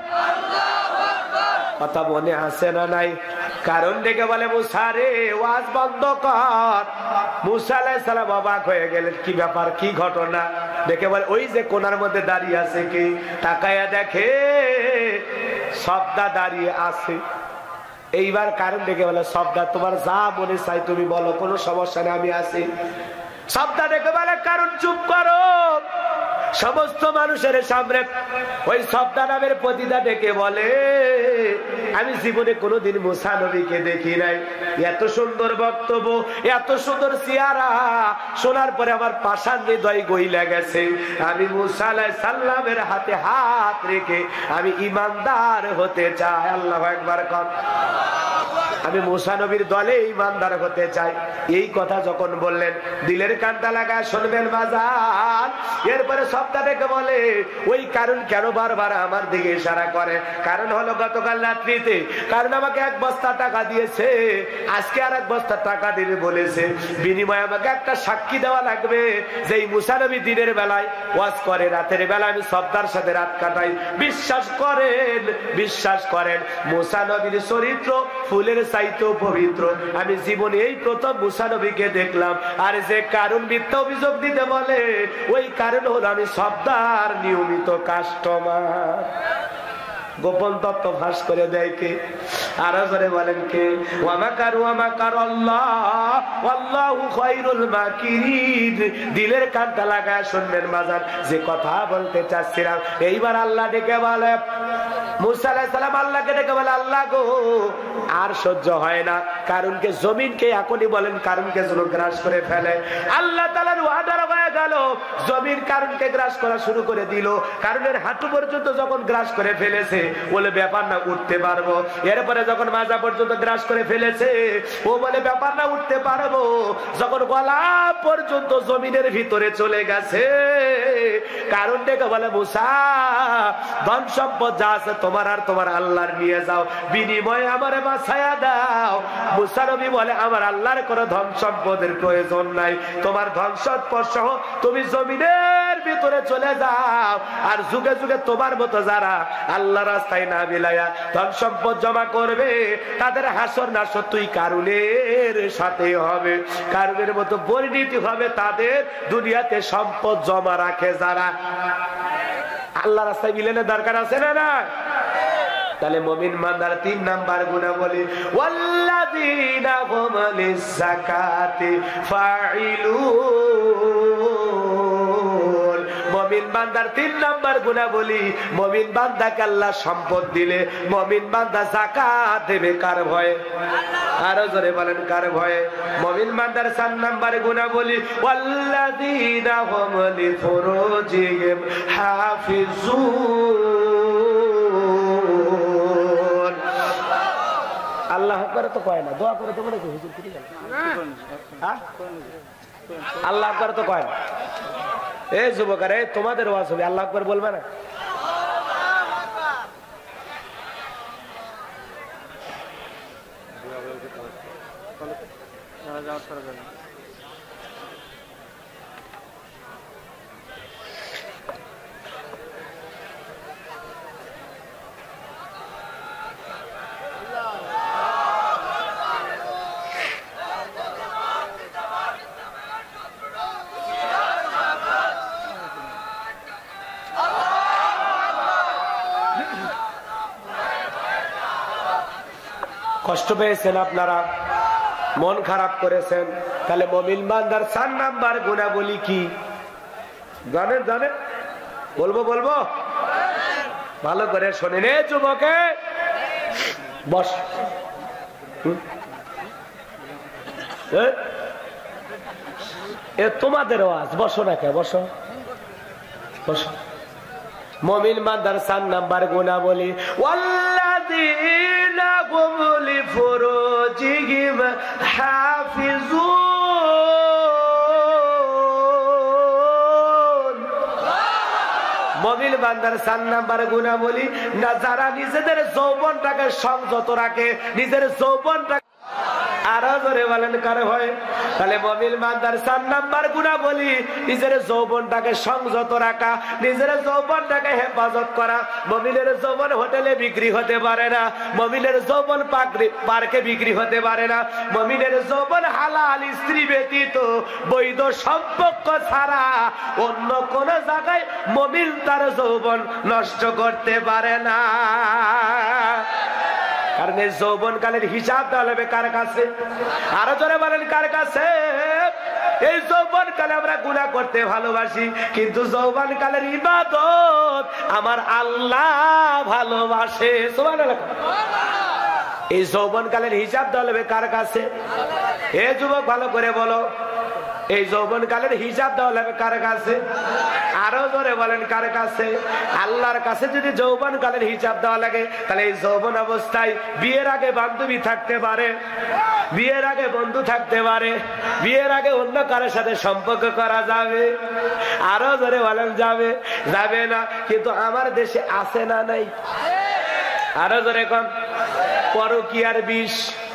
কথা মনে আসে না নাই? কারণ ডেকে বলে মুসা রে ওয়াজ বন্ধ কর। মুসা আলাইহিস সালাম অবাক হয়ে গেলেন, কি ব্যাপার, কি ঘটনা? ডেকে বলে ওই যে কোনার মধ্যে দাঁড়িয়ে আছে, কি তাকায়া দেখে সবদা দাঁড়িয়ে আছে। এইবার কারণ ডেকে বলে সবদা তোমার যা মনে চাই তুমি বলো, কোনো সমস্যা নেই, আমি আছি। সবদা ডেকে বলে কারণ চুপ করো। সমস্ত মানুষের সামনে ওই সবদা নামের পতিতা ডেকে বলে আমি জীবনে কোনোদিন মুসা নবীকে দেখি নাই, এত সুন্দর বক্তব্য, এত সুন্দর চেহারা শোনার পরে আমার পাষাণ হৃদয় গইলা গেছে। আমি মুসা আলাইহিস সালামের হাতে হাত রেখে আমি ঈমানদার হতে চাই। আল্লাহু আকবার কর। আমি মুসা নবীর দলে ঈমানদার হতে চাই। এই কথা যখন বললেন, দিলের কানটা লাগায় শুনবেন বাজার। এরপরে সবটা ডেকে বলে ওই কারণ কেন বারবার আমার দিকে ইশারা করে? কারণ হলো গতকাল রাত্রিতে কারণ আমাকে এক বস্তা টাকা দিয়েছে, আজকে আর এক বস্তা টাকা দিবে বলেছে, বিনিময়ে আমাকে একটা সাক্ষী দেওয়া লাগবে যে এই মুসা নবী দিনের বেলায় ওয়াজ করে, রাতের বেলা আমি সবদার সাথে রাত কাটাই। বিশ্বাস করেন, বিশ্বাস করেন মুসা নবীর চরিত্র ফুলের চাইতেও পবিত্র। আমি জীবনে এই প্রথম মুসা নবীকে দেখলাম। আর যে কারণ মিথ্যা অভিযোগ দিতে বলে, ওই কারণ হলো আমি সবদার নিয়মিত কাস্টমার। গোপন তত্ত্ব ফাঁস করে দেয় কে? আরো করে বলেন কে? ওয়ামাকারু ওয়ামাকার আল্লাহ ওয়াল্লাহু খায়রুল মাকিরিন। দিলের কানটা লাগায় শুনবেন বাজার, যে কথা বলতে চাচ্ছিলাম। এইবার আল্লাহ ডেকে বলে, মুসা আলাইহিস সালাম আল্লাহকে ডেকে বলে আল্লাহ গো আর সহ্য হয় না, কারণকে জমিনকে এখনই বলেন কারণকে যেন গ্রাস করে ফেলে। আল্লাহ তাআলার ওয়াদা হয়ে গেল, জমির কারণকে গ্রাস করা শুরু করে দিল। কারণের হাঁটু পর্যন্ত যখন গ্রাস করে ফেলেছে, বলে ব্যাপার না, উঠতে পারবো। এরপরে যখন মাজা পর্যন্ত গ্রাস করে ফেলেছে, ও বলে ব্যাপার না, উঠতে পারবো। যখন গলা পর্যন্ত জমিনের ভিতরে চলে গেছে, কারণ ডেকে বলে মুসা, ধন সম্পদ যা আছে তোমার আর তোমার আল্লাহর নিয়ে যাও, বিনিময়ে আমারে বাঁচায়া দাও। মুসা নবী বলে আমার আল্লাহর কোনো ধন সম্পদের প্রয়োজন নাই, তোমার ধন সম্পদ সহ তুমি জমিনের ভিতরে চলে যাও। আর যুগে যুগে তোমার মতো যারা আল্লাহ রাস্তায় না বিলাইয়া ধন সম্পদ জমা করবে, তাদের হাসর নাসর তুই কারুনের সাথে হবে। কারুনের মতো পরিণতি হবে তাদের, দুনিয়াতে সম্পদ জমা রাখে যারা। আল্লাহ রাস্তায় মিলেনের দরকার আছে না না? তাহলে মুমিন বান্দার তিন নাম্বার গুণাবলী, ওয়াল্লাযীনা হুম লিয-যাকাতি ফাঈলুন। মুমিন বান্দার তিন নাম্বার গুণাবলী, মুমিন বান্দাকে আল্লাহ সম্পদ দিলে মুমিন বান্দা যাকাত দেবে কার ভয়ে? আরো জোরে বলেন কার ভয়ে? মুমিন বান্দার চার নাম্বার গুণাবলী, ওয়াল্লাযীনা হুম লিফুরুজিহিম হাফিজুন। আল্লাহ আকবার তো কয় না, দোয়া করে তো মনে কি হুজুর কি গেল? হ্যাঁ, আল্লাহ আকবার তো কয় না। এ যুবকেরা, তোমাদের ওয়াজ হবে, আল্লাহ আকবার বলবে না? কষ্ট পেয়েছেন আপনারা, মন খারাপ করেছেন, তাহলে মুমিন বান্দার চার নাম্বার গুণাবলী কি জানেন? জানেন? বলবো বলবো ভালো করে শোনেন। এ যুবকে বস, এ তোমাদের আওয়াজ, বসো না কে, বসো বসো। মুমিন বান্দার চার নাম্বার গুণাবলী, ওয়াল্লাযীনা হুম লিফুরুজিহিম হাফিজুন। মুমিন বান্দার চার নাম্বার গুণাবলী, না যারা নিজেদের যৌবনটাকে সংযত রাখে, নিজের যৌবনটাকে আরো জোরে বলেন কার হয়? তাহলে মুমিন বান্দার চার নাম্বার গুণাবলী, নিজের যৌবনটাকে সংযত রাখা, নিজের যৌবনটাকে হেফাজত করা। মুমিনের যৌবন হোটেলে বিক্রি হতে পারে না, মুমিনের যৌবন পার্কে বিক্রি হতে পারে না, মুমিনের যৌবন হালাল স্ত্রী ব্যতীত বৈধ সম্পর্ক ছাড়া অন্য কোন জায়গায় মুমিন তার যৌবন নষ্ট করতে পারে না। কারণ এই যৌবন কালের হিসাব দেওয়া হবে কার কাছে? আরো জোরে বলেন কার কাছে? এই যৌবন কালে আমরা গুনাহ করতে ভালোবাসি, কিন্তু যৌবন কালের ইবাদত আমার আল্লাহ ভালোবাসে। সুবহানাল্লাহ। এই যৌবন কালের হিসাব দেওয়া হবে কার কাছে? এ যুবক ভালো করে বলো, এই যৌবন কালের হিসাব দেওয়া হবে কার কাছে? আরো জোরে বলেন কার কাছে? আল্লাহর কাছে। যদি যৌবন কালের হিসাব দেওয়া লাগে, তাহলে এই যৌবন অবস্থায় বিয়ের আগে বান্ধবী থাকতে পারে, বিয়ের আগে বন্ধু থাকতে পারে, বিয়ের আগে অন্য কারোর সাথে সম্পর্ক করা যাবে। আরো জোরে বলেন যাবে? যাবে না। কিন্তু আমার দেশে আছে না নাই? আরো জোরে কোন? পরকীয়ার বিষ,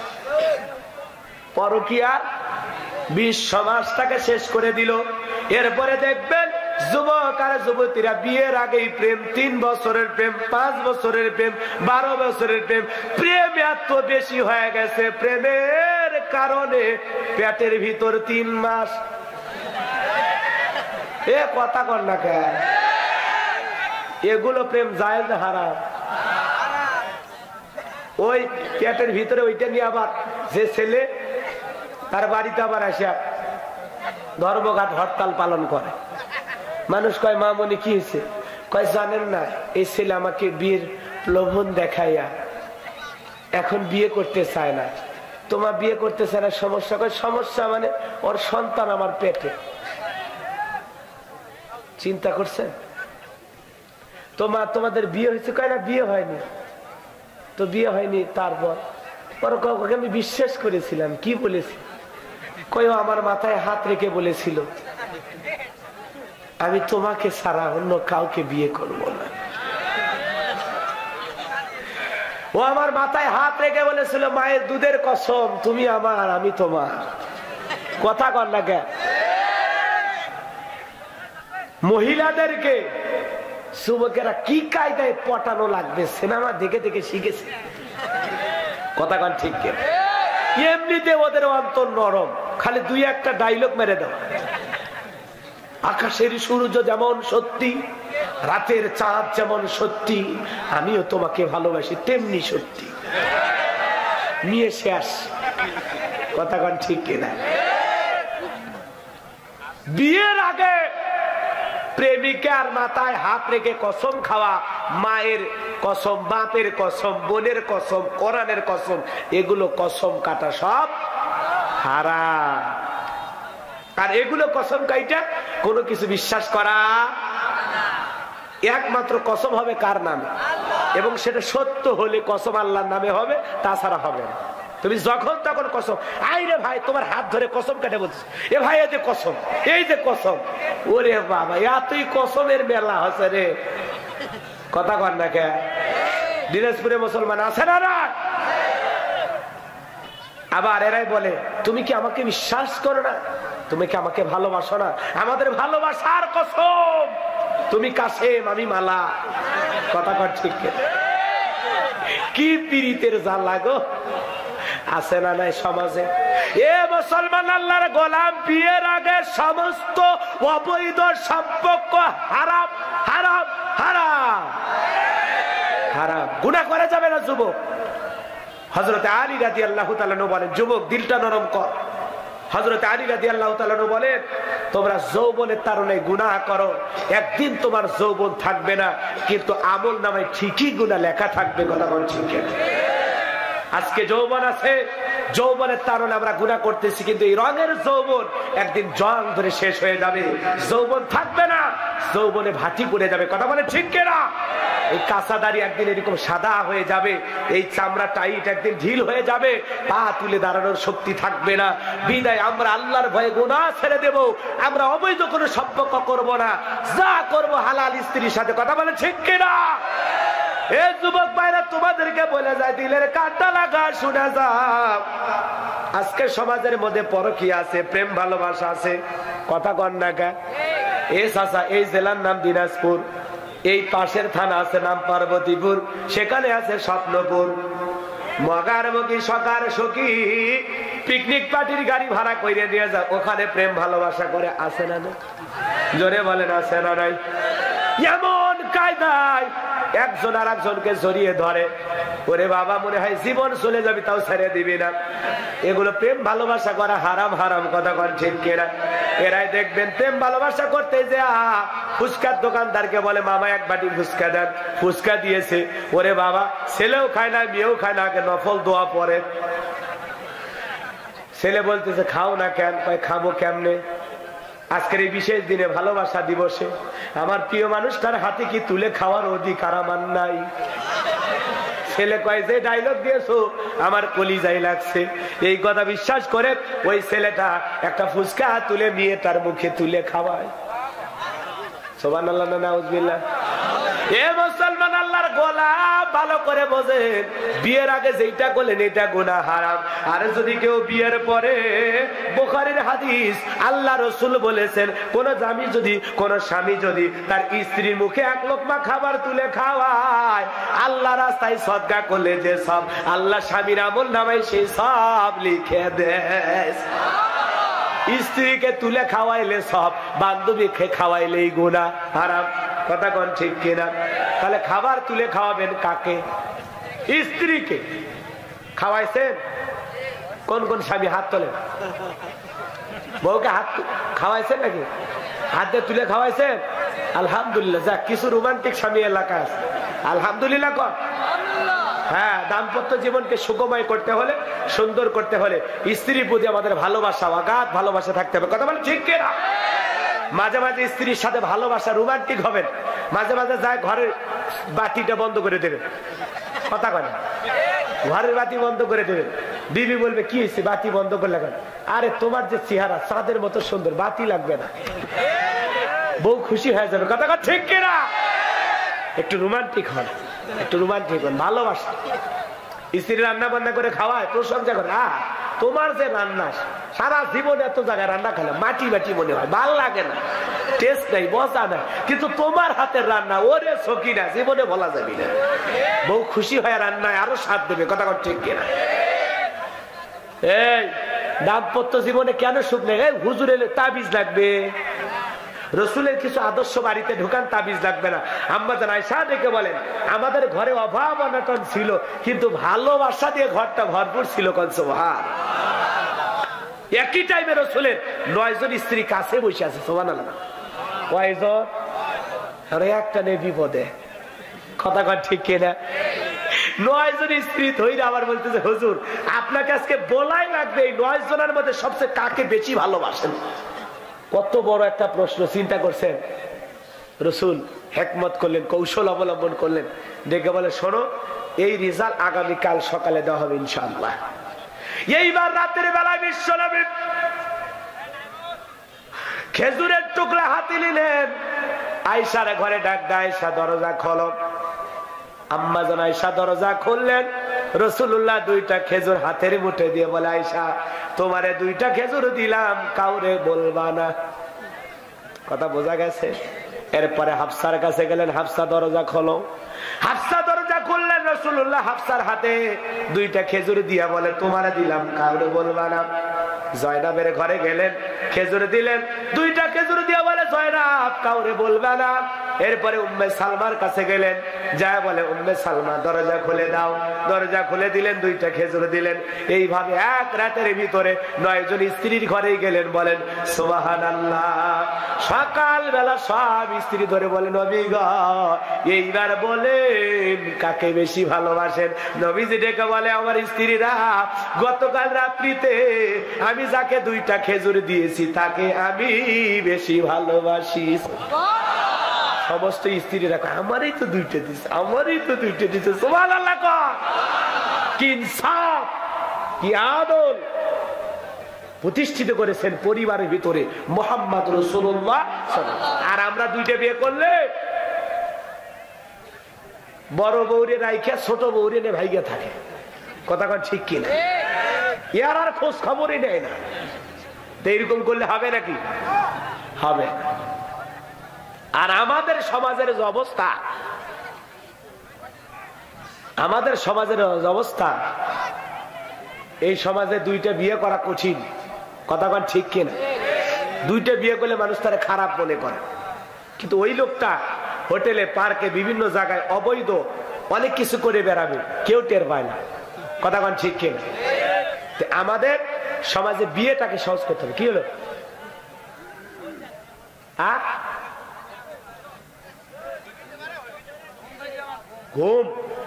পরকীয়ার বিষ সমাজটাকে শেষ করে দিল। এরপরে দেখবেন যুবক আর যুবতীরা বিয়ের আগেই প্রেম, তিন বছরের প্রেম, পাঁচ বছরের প্রেম, বারো বছরের প্রেম, প্রেম এত বেশি হয়ে গেছে, প্রেমের কারণে পেটের ভিতর তিন মাস। এ কথা কর না কে? এগুলো প্রেম জায়েজ না হারাম? ওই পেটের ভিতরে ওইটা নিয়ে আবার যে ছেলে তার বাড়িতে আবার আসে ধর্মঘাট হরতাল পালন করে, মানুষ কয় মামনি কি হয়েছে? কয় জানেন না, এই ছেলে আমাকে বিয়ের প্রলোভন দেখাইয়া এখন বিয়ে করতে চায় না। তোমার বিয়ে করতে চায় না, সমস্যা? কয় সমস্যা মানে ওর সন্তান আমার পেটে। চিন্তা করছেন? তোমার তোমাদের বিয়ে হয়েছে কয় না বিয়ে হয়নি, তো বিয়ে হয়নি। তারপর পরে কাউকে আমি বিশ্বাস করেছিলাম, কি বলেছি? কয় আমার মাথায় হাত রেখে বলেছিল আমি তোমাকে ছাড়া অন্য কাউকে বিয়ে করব না। ও আমার মাথায় হাত রেখে বলেছিল মায়ের দুধের কসম তুমি আমার আমি তোমার। কথা কর না কেন? মহিলাদেরকে যুবকেরা কি কায়দায় পটানো লাগবে সিনেমা দেখে দেখে শিখেছে। কথা কন ঠিক কে? এমনিতে ওদের অন্তর নরম, খালি দুই একটা ডায়লগ মেরে দাও। আকাশের সূর্য যেমন সত্যি, রাতের চাঁদ যেমন সত্যি, আমিও তোমাকে ভালোবাসি তেমনি সত্যি। নিয়ে শেষ। কথা কন ঠিক কিনা? বিয়ের আগে প্রেমিকার মাথায় হাত রেখে কসম খাওয়া, মায়ের কসম, বাপের কসম, বোনের কসম, কোরআনের কসম, এগুলো কসম কাটা সব হারাম। আর এগুলো কসম কাইটা কোনো কিছু বিশ্বাস করা, একমাত্র কসম হবে কার নামে, এবং সেটা সত্য হলে কসম আল্লাহর নামে হবে, তাছাড়া হবে না। তুমি যখন তখন কসম, আই রে ভাই তোমার হাত ধরে কসম কাটে বলছিস, এ ভাই এই যে কসম, এই যে কসম, ওরে বাবা এতই কসমের মেলা হচ্ছে রে। কথা কর না কে? দিনাজপুরে মুসলমান আছে না না? আবার এরাই বলে তুমি কি আমাকে বিশ্বাস করো না, তুমি কি আমাকে ভালোবাসো না? আমাদের ভালোবাসার কসম, তুমি কাসেম আমি মালা। কথা কর ঠিক কি পীড়িতের জ্বালা গো আছে না নাই সমাজে? এ মুসলমান আল্লাহর গোলাম, বিয়ের আগে সমস্ত অবৈধ সম্পর্ক হারাম হারাম হারাম হারাম। গুনাহ করা যাবে না যুবক। হযরত আলী রাদিয়াল্লাহু তাআলা বলেন যুবক দিলটা নরম কর। হযরত আলী রাদিয়াল্লাহু তাআলা বলেন তোমরা যৌবনের তারুণে গুনাহ করো, একদিন তোমার যৌবন থাকবে না, কিন্তু আমল নামায় ঠিকই গুনাহ লেখা থাকবে। কথা বল ঠিক? আজকে যৌবন আছে, যৌবনের তারুণে আমরা গুনাহ করতেছি, কিন্তু এই রঙের যৌবন একদিন জং ধরে শেষ হয়ে যাবে, যৌবন থাকবে না, যৌবনে ভাটি পড়ে যাবে। কথা বলে ঠিক কিনা? এই কাঁচা দাড়ি একদিন এরকম সাদা হয়ে যাবে, এই চামড়া টাইট একদিন ঢিল হয়ে যাবে, পা তুলে দাঁড়ানোর শক্তি থাকবে না। বিদায় আমরা আল্লাহর ভয়ে গুনাহ ছেড়ে দেব, আমরা অবৈধ কোনো সম্পর্ক করব না, যা করব হালাল স্ত্রীর সাথে। কথা বলে ঠিক কিনা? এ যুবক ভাইরা তোমাদেরকে বলে যায় দিলের কাঁটা লাগা শুনে যাও। আজকে সমাজের মধ্যে পরকীয়া আছে, প্রেম ভালোবাসা আছে। কথা কন না কে? এই চাচা এই জেলার নাম দিনাজপুর, এই পাশের থানা আছে নাম পার্বতীপুর, সেখানে আছে স্বপ্নপুর। মগার মুখী সকার সখী পিকনিক পার্টির গাড়ি ভাড়া করে দিয়ে যায়, ওখানে প্রেম ভালোবাসা করে। আছে না? জোরে বলেন আছে না নাই? এমন কায়দায় একজন আর একজনকে জড়িয়ে ধরে, ওরে বাবা মনে হয় জীবন চলে যাবে তাও ছেড়ে দিবি না। এগুলো প্রেম ভালোবাসা করা হারাম হারাম। কথা কন ঠিক কিনা? এরাই দেখবেন প্রেম ভালোবাসা করতে যে ফুচকার দোকানদারকে বলে মামা এক বাটি ফুচকা দেন, ফুচকা দিয়েছে, ওরে বাবা ছেলেও খায় না মেয়েও খায় না, আগে নফল দোয়া পরে। ছেলে বলতেছে খাও না কেন? কয় খাবো কেমনে? আজকের এই বিশেষ দিনে ভালোবাসা দিবসে আমার প্রিয় মানুষটার হাতে কি তুলে খাওয়ার অধিকার আমার নাই? ছেলে কয় যে ডায়লগ দিয়েছো আমার কলিজায় লাগছে। এই কথা বিশ্বাস করে ওই ছেলেটা একটা ফুচকা তুলে নিয়ে তার মুখে তুলে খাওয়ায়। সুবহানাল্লাহ না নাউজুবিল্লাহ। এ মুসলমান আল্লাহর গোলাম ভালো করে বোঝেন, বিয়ের আগে যেটা করলেন এটা গুনাহ হারাম। আর যদি কেউ বিয়ের পরে, বুখারীর হাদিস, আল্লাহ রাসূল বলেছেন কোন স্বামী যদি কোন স্বামী যদি তার স্ত্রীর মুখে এক লোকমা খাবার তুলে খাওয়ায়, আল্লাহ রাস্তায় সদকা করলে যে সব আল্লাহ স্বামীর আমল নামায় সেই সব লিখে দেয়। স্ত্রীকে তুলে খাওয়াইলে সব, বান্ধবীকে খাওয়াইলেই গুনাহ হারাম। কথা কোন ঠিক কিনা? তাহলে খাবার তুলে খাওয়াবেন কাকে? স্ত্রীকে। খাওয়াইছেন? কোন কোন স্বামী হাত তোলে? বউকে হাত খাওয়াইছেন নাকি? হাত দিয়ে তুলে খাওয়াইছেন? আলহামদুলিল্লাহ। যাক, কিছু রোমান্টিক স্বামী এলাকা আছে, আলহামদুলিল্লাহ কর। হ্যাঁ, দাম্পত্য জীবনকে সুখময় করতে হলে, সুন্দর করতে হলে স্ত্রীর প্রতি আমাদের ভালোবাসা, অগাধ ভালোবাসা থাকতে হবে। কথা বলে ঠিক কিনা? মাঝে মাঝে স্ত্রীর সাথে ভালোবাসা রোমান্টিক হবেন, মাঝে মাঝে যায় ঘরের বাতিটা বন্ধ করে দেবেন, কথা কয় না, ঘরের বাতি বন্ধ করে দেবেন। বিবি বলবে কি হয়েছে বাতি বন্ধ করলে কেন? আরে তোমার যে চেহারা চাঁদের মতো সুন্দর, বাতি লাগবে না। বউ খুশি হয়ে যাবে, কথা কথা ঠিক কিনা? একটু রোমান্টিক হন, একটু রোমান্টিক হন, ভালোবাসা। স্ত্রী রান্না বান্না করে খাওয়ায়, প্রশংসা করে, আহ তোমার যে রান্না, সারা জীবন এত জায়গায় রান্না খেলাম, মাটি মাটি মনে হয়, ভাল লাগে না, টেস্ট নাই, মজা নাই, কিন্তু তোমার হাতের রান্না ওরে সকি না, জীবনে বলা যাবে না। বউ খুশি হয়ে রান্নায় আরো স্বাদ দেবে, কথা কথা ঠিক কিনা? এই দাম্পত্য জীবনে কেন সুখ নেই? হুজুর এলে তাবিজ লাগবে, রসুলের কিছু আদর্শ বাড়িতে ঢুকান, তাবিজ লাগবে না। আম্মা জান আয়েশা ডেকে বলেন, আমাদের ঘরে অভাব অনটন ছিল, কিন্তু ভালোবাসা দিয়ে ঘরটা ভরপুর ছিল। কোন সুবহান। একই টাইমে রসুলের নয় জন স্ত্রী কাছে বসে আছে, সুবহানাল্লাহ। কয়জন? আরে একটা নেই বিপদে, কথা কন ঠিক কিনা? নয় জন স্ত্রী ধৈর্য আবার বলতেছে, হুজুর আপনাকে আজকে বলাই লাগবে, এই নয় জনের মধ্যে সবচেয়ে কাকে বেশি ভালোবাসেন? কত বড় একটা প্রশ্ন, চিন্তা করছেন? রসুল হেকমত করলেন, কৌশল অবলম্বন করলেন, ডেকে বলে, শোনো এই রেজাল্ট আগামীকাল সকালে দেওয়া হবে ইনশাআল্লাহ। এইবার রাতের বেলায় বিশ্বনবী খেজুরের টুকরা হাতে নিলেন, আয়েশার ঘরে ডাক দেয়, আয়েশা দরজা খোলো। আম্মা জান আয়েশা দরজা খুললেন, রাসূলুল্লাহ দুইটা খেজুর হাতের মুঠে দিয়ে বলে, আয়েশা তোমারে দুইটা খেজুর দিলাম, কাউরে বলবা না। কথা বোঝা গেছে? এরপরে হাফসার কাছে গেলেন, হাফসা দরজা খোলো। হাফসা দরজা খুললেন, রাসূলুল্লাহ হাফসার হাতে দুইটা খেজুর দিয়া বলে, তোমারে দিলাম, কাউরে বলবা না। জয়নাবের ঘরে গেলেন, খেজুর দিলেন, দুইটা খেজুর দিয়া বলে, জয়নাব কাউরে বলবা না। এরপরে উম্মে সালমার কাছে গেলেন, যায় বলে, উম্মে সালমা দরজা খুলে দাও। দরজা খুলে দিলেন, দুইটা খেজুর দিলেন। এইভাবে এক রাতের ভিতরে নয় জন স্ত্রীর ঘরেই গেলেন। বলেন সুবহানাল্লাহ। সকাল বেলা সব স্ত্রী ধরে বলেন, নবী গো এইবার বলেন কাকে বেশি ভালোবাসেন? নবীজি ডেকে বলে, আমার স্ত্রীরা গতকাল রাত্রিতে আমি যাকে দুইটা খেজুর দিয়েছি তাকে আমি বেশি ভালোবাসি। সমস্ত স্ত্রীরা আমারই তো দুইটা দিচ্ছে, আমারই তো দুইটা দিচ্ছে। সুবহানাল্লাহ। কি ইনসাফ, কি আদল প্রতিষ্ঠিত করেছেন পরিবারের ভিতরে মুহাম্মদ রাসূলুল্লাহ। আর আমরা দুইটা বিয়ে করলে বড় বউরে রাইখা ছোট বউরে নে ভাইগা থাকে, কথা কন ঠিক কিনা? ইয়ার আর খোঁজ খবরই নেয় না। এইরকম করলে হবে নাকি? হবে। আর আমাদের সমাজের যে অবস্থা, আমাদের সমাজের অবস্থা, এই সমাজে দুইটা বিয়ে করা কঠিন, কথা কন ঠিক কিনা? দুইটা বিয়ে করলে মানুষ তারা খারাপ মনে করে, কিন্তু ওই লোকটা হোটেলে, পার্কে, বিভিন্ন জায়গায় অবৈধ অনেক কিছু করে বেড়াবে, কেউ টের পায় না, কথা কন ঠিক কিনা? আমাদের সমাজে বিয়েটাকে সহজ করতে হবে। কি হলো? ঘুম।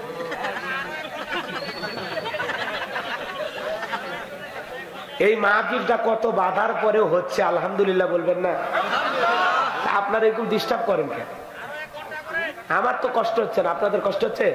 এই মাহফিলটা কত বাধার পরেও হচ্ছে, আলহামদুলিল্লাহ বলবেন না? আপনারা এরকম ডিস্টার্ব করেন কেন? আমার তো কষ্ট হচ্ছে না, আপনাদের কষ্ট হচ্ছে?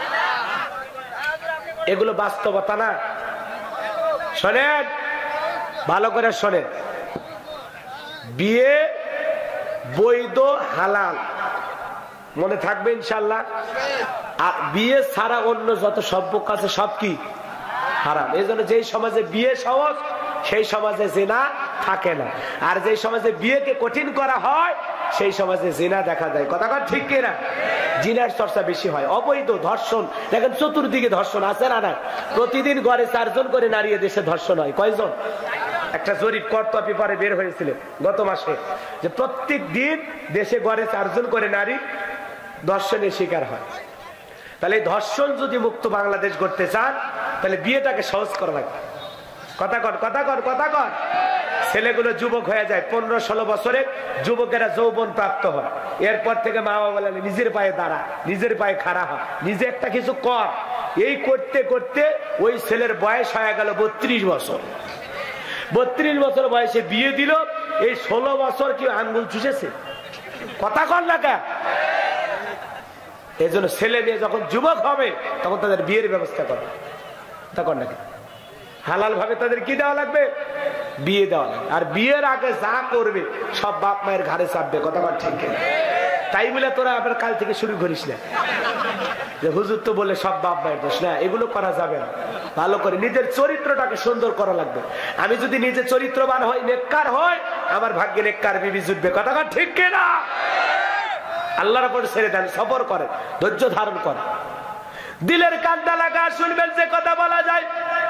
এগুলো বাস্তবতা না? শোনেন, ভালো করে শোনেন, বিয়ে বৈধ, হালাল, মনে থাকবে ইনশাল্লাহ। আর বিয়ে ছাড়া অন্য যত সম্পর্ক আছে সব কি হারাম। এই জন্য যেই সমাজে বিয়ে সহজ সেই সমাজে জিনা থাকে না, আর যেই সমাজে বিয়েকে কঠিন করা হয় সেই সমাজে জিনা দেখা যায়, কথা কথা ঠিক কিনা? জিনার চর্চা বেশি হয়, অবৈধ ধর্ষণ। দেখেন চতুর্দিকে ধর্ষণ আছে না? না, প্রতিদিন গড়ে চারজন করে নারী দেশে ধর্ষণ হয়। কয়জন? একটা জরিপ কর্তা পেপারে বের হয়েছিল গত মাসে, যে প্রত্যেক দিন দেশে গড়ে চারজন করে নারী ধর্ষণের শিকার হয়। তাহলে ধর্ষণ যদি মুক্ত বাংলাদেশ করতে চান, তাহলে বিয়েটাকে সহজ করা লাগবে। কথা কর, কথা কর, কথা কর। ছেলেগুলো যুবক হয়ে যায়, পনেরো ষোলো বছরে যুবকেরা যৌবন প্রাপ্ত হয়। এরপর থেকে মা বাবা বলেন নিজের পায়ে দাঁড়া, নিজের পায়ে খাড়া হয়, নিজে একটা কিছু কর। এই করতে করতে ওই ছেলের বয়স হয়ে গেল বত্রিশ বছর। বত্রিশ বছর বয়সে বিয়ে দিল, এই ষোলো বছর কি আঙ্গুল চুষেছে? কথা কন না কে? এই জন্য ছেলে মেয়ে যখন যুবক হবে তখন তাদের বিয়ের ব্যবস্থা করবে। তখন নাকি হালাল ভাবে তাদের কি দেওয়া লাগবে? বিয়ে দেওয়া লাগবে। আর বিয়ের আগে যা করবে সব বাপ মায়ের ঘাড়ে চাপবে। কথা বল ঠিক কিনা? তাই বলে তোরা আবার কাল থেকে শুরু করিস না যে হুজুর তো বলে সব বাপ মায়ের দোষ। না, এগুলো করা যাবে না। ভালো করে নিজের চরিত্রটাকে সুন্দর করা লাগবে। আমি যদি নিজে চরিত্রবান হই, নেককার হই, আমার ভাগ্যে নেককার বিবি জুটবে। কথা বল ঠিক কিনা? আল্লাহর উপর ছেড়ে দেন, সবর করেন, ধৈর্য ধারণ করেন, দিলের কান্দা লাগা শুনবেন যে কথা বলা যায়।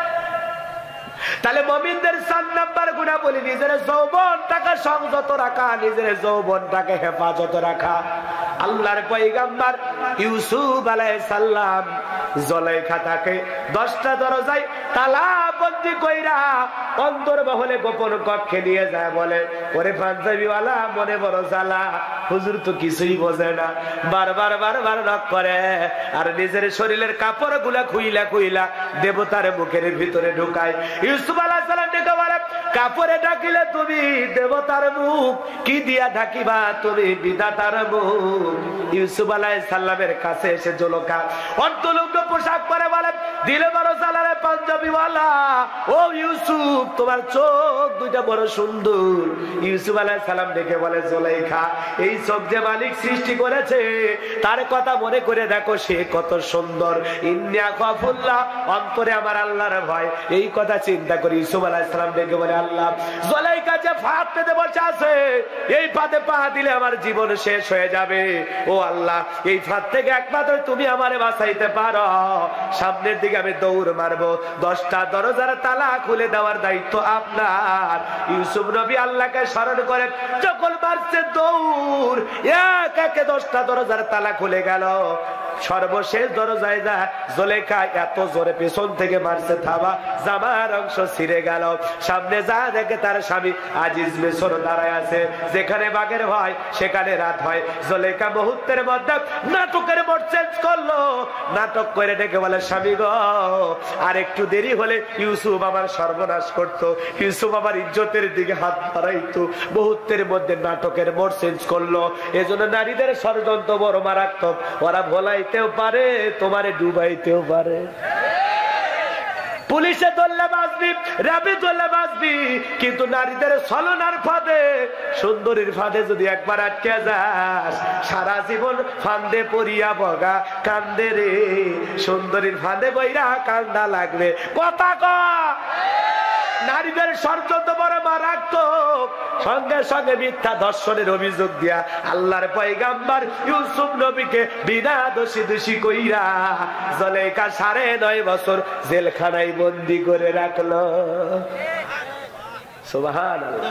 তাহলে মুমিনদের চার নাম্বার গুনাহ বলি, নিজের যৌবনটাকে সংযত রাখা, নিজের যৌবনটাকে হেফাজত রাখা। আল্লাহর পয়গম্বর ইউসুফ আলাইহিস সালাম জুলাইখা তাকে দশটা দরজায় তালা বন্দী কইরা অন্তর্মহলে গোপন কক্ষে নিয়ে যায়। বলে, ওরে পাঞ্জাবিওয়ালা, মনে বড় জ্বালা, হুজুর তো কিছুই বোঝে না, বারবার বারবার নক করে, আর নিজের শরীরের কাপড় গুলা খুইলা খুইলা দেবতার মুখের ভিতরে ঢুকায়। ইউসুফ আলাইহিস সালাম ডেকে বলে, কাপড়ে ঢাকিলে তুমি দেবতার মুখ, কি দিয়া ঢাকিবা তুমি বিধাতার মুখ। ইউসুফ আলাইহিস সালামের কাছে এসে জুলেখা অন্তলুঙ্গ পোশাক পরে বলে, দিলে বড় জ্বালারে পাঞ্জাবিওয়ালা, ও ইউসুফ তোমার চোখ দুইটা বড় সুন্দর। ইউসুফ আলাইহিস সালাম ডেকে বলে, জুলেখা, এই চোখ যে মালিক সৃষ্টি করেছে তার কথা মনে করে দেখো, সে কত সুন্দর। ইন্না খাফুল্লাহ, অন্তরে আমার আল্লাহর ভয়। এই কথা চিন্তা করে ইউসুফ আলাইহিস সালাম ডেকে বলে, আল্লাহ, জুলেখা যে ফাঁদ পেতে বসে আছে, এই ফাঁদে পা দিলে আমার জীবন শেষ হয়ে যাবে। ও আল্লাহ, এই ফাঁদ থেকে একমাত্র তুমি আমারে বাঁচাইতে পারো। সামনের দিকে আমি দৌড় মারবো, দশটা দরজার তালা খুলে দেওয়ার দায়িত্ব আপনার। ইউসুফ নবী আল্লাহকে স্মরণ করেন, যখন মারছে দৌড়, এক একে দশটা দরজার তালা খুলে গেল। সর্বশেষ দরজায় যা জুলেখা এত জোরে পেছন থেকে মারছে, থাবা জামার অংশ ছিঁড়ে গেল। সামনে যা দেখে তার স্বামী আজিজ মিশর দাঁড়ায় আছে। যেখানে বাঘের ভয় সেখানে রাত হয়। জুলেখা মুহূর্তের মধ্যে নাটকের মোড চেঞ্জ করলো। নাটক করে ডেকে বলে, স্বামী গো, আর একটু দেরি হলে ইউসুফ আমার সর্বনাশ করতো, ইউসুফ আমার ইজ্জতের দিকে হাত বাড়াইতো। মুহূর্তের মধ্যে নাটকের মোড চেঞ্জ করলো। এজন্য নারীদের ষড়যন্ত্র বড় মারাত্মক। ওরা ভোলাইতেও পারে, তোমারে ডুবাইতেও পারে। পুলিশে ধরলে বাঁচবি, র্যাবে ধরলে বাঁচবি, কিন্তু নারীদের ছলনার ফাঁদে, সুন্দরীর ফাঁদে যদি একবার আটকে যাস, সারা জীবন ফান্দে পড়িয়া বগা কান্দে রে। সুন্দরীর ফাঁদে বইরা কান্দা লাগবে। কথা কয়, নারীদের ষড়যন্ত্র বড় মারাত্মক। সঙ্গে সঙ্গে মিথ্যা ধর্ষণের অভিযোগ দিয়া আল্লাহর পয়গম্বর ইউসুফ নবীকে বিনা দোষী দোষী কইরা জুলেখা সাড়ে নয় বছর জেলখানায় বন্দি করে রাখলো। সুবহানাল্লাহ।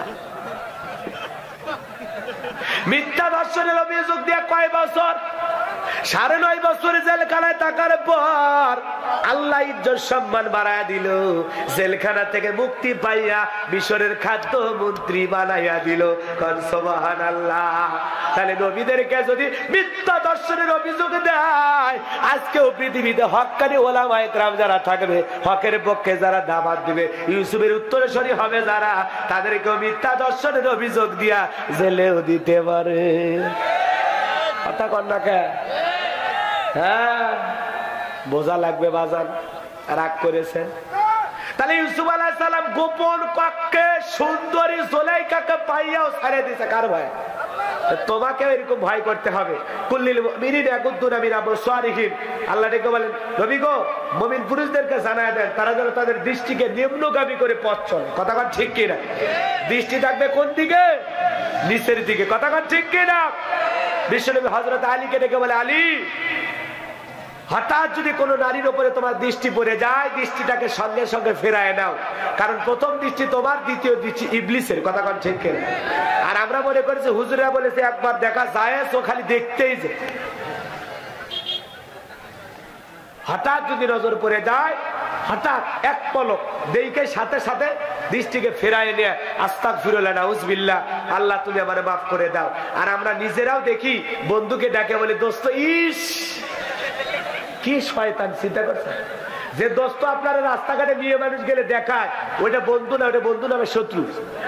মিথ্যা ধর্ষণের অভিযোগ দিয়া কয় বছর? সাড়ে নয় বছর জেলখানায় থাকার পর আল্লাহ ইজ্জত সম্মান বাড়াইয়া দিল। জেলখানা থেকে মুক্তি পাইয়া মিশরের খাদ্য মন্ত্রী বানাইয়া দিল। সুবহানাল্লাহ। তাহলে নবীদেরকে যদি মিথ্যা দর্শনের অভিযোগ দেয়, আজকেও পৃথিবীতে হক্কানি ওলামায়ে কেরাম যারা থাকবে, হকের পক্ষে যারা দাওয়াত দিবে, ইউসুফের উত্তরসূরি হবে যারা, তাদেরকেও মিথ্যা দর্শনের অভিযোগ দিয়া জেলেও দিতে পারে। কথা কন না কে? হ্যাঁ, বোঝা লাগবে বাজান। রাগ করেছেন। তাহলে ইউসুফ আলাইহিস সালাম গোপন কক্ষে সুন্দরী জুলেখাকে পাইয়াও ছাড়ে দিয়েছে। কার ভয়? তোমাকে এরকম ভয় করতে হবে। কুল্লিল মুমিনিনা ইয়াগুদ্দুনা মিন আবসারিহিম। আল্লাহ ডেকে বলেন, নবী গো, মুমিন পুরুষদেরকে জানায় দেন তারা যেন তাদের দৃষ্টিকে নিম্নগামী করে পথ চলে। কথা কন ঠিক কিনা? দৃষ্টি থাকবে কোন দিকে? নিচের দিকে। কথা কন ঠিক কিনা? বিশ্বনবী হযরত আলীকে ডেকে বলে, আলী, হঠাৎ যদি কোনো নারীর উপরে তোমার দৃষ্টি পড়ে যায়, দৃষ্টিটাকে সঙ্গে সঙ্গে ফেরায় নাও। কারণ প্রথম দৃষ্টি তোমার, দ্বিতীয় দৃষ্টি ইবলিসের। কথা কন ঠিক কিনা? আর আমরা মনে করেছি হুজুরা বলেছে একবার দেখা যায়, ও খালি দেখতেই যায়। হঠাৎ যদি নজর পড়ে যায়, হঠাৎ এক পলক দেখে সাথে সাথে দৃষ্টিকে ফেরায় নিয়ে আস্তাগফিরুল্লাহ, নাউজুবিল্লাহ, আল্লাহ তুমি আমারে মাফ করে দাও। আর আমরা নিজেরাও দেখি, বন্ধুকে ডাকে বলে, দোস্ত, ইস কি শয়তান। চিন্তা করছে যে দোস্ত আপনারা রাস্তাঘাটে নিয়ে মানুষ গেলে দেখায়, ওইটা বন্ধু না, ওইটা বন্ধু নামে শত্রু।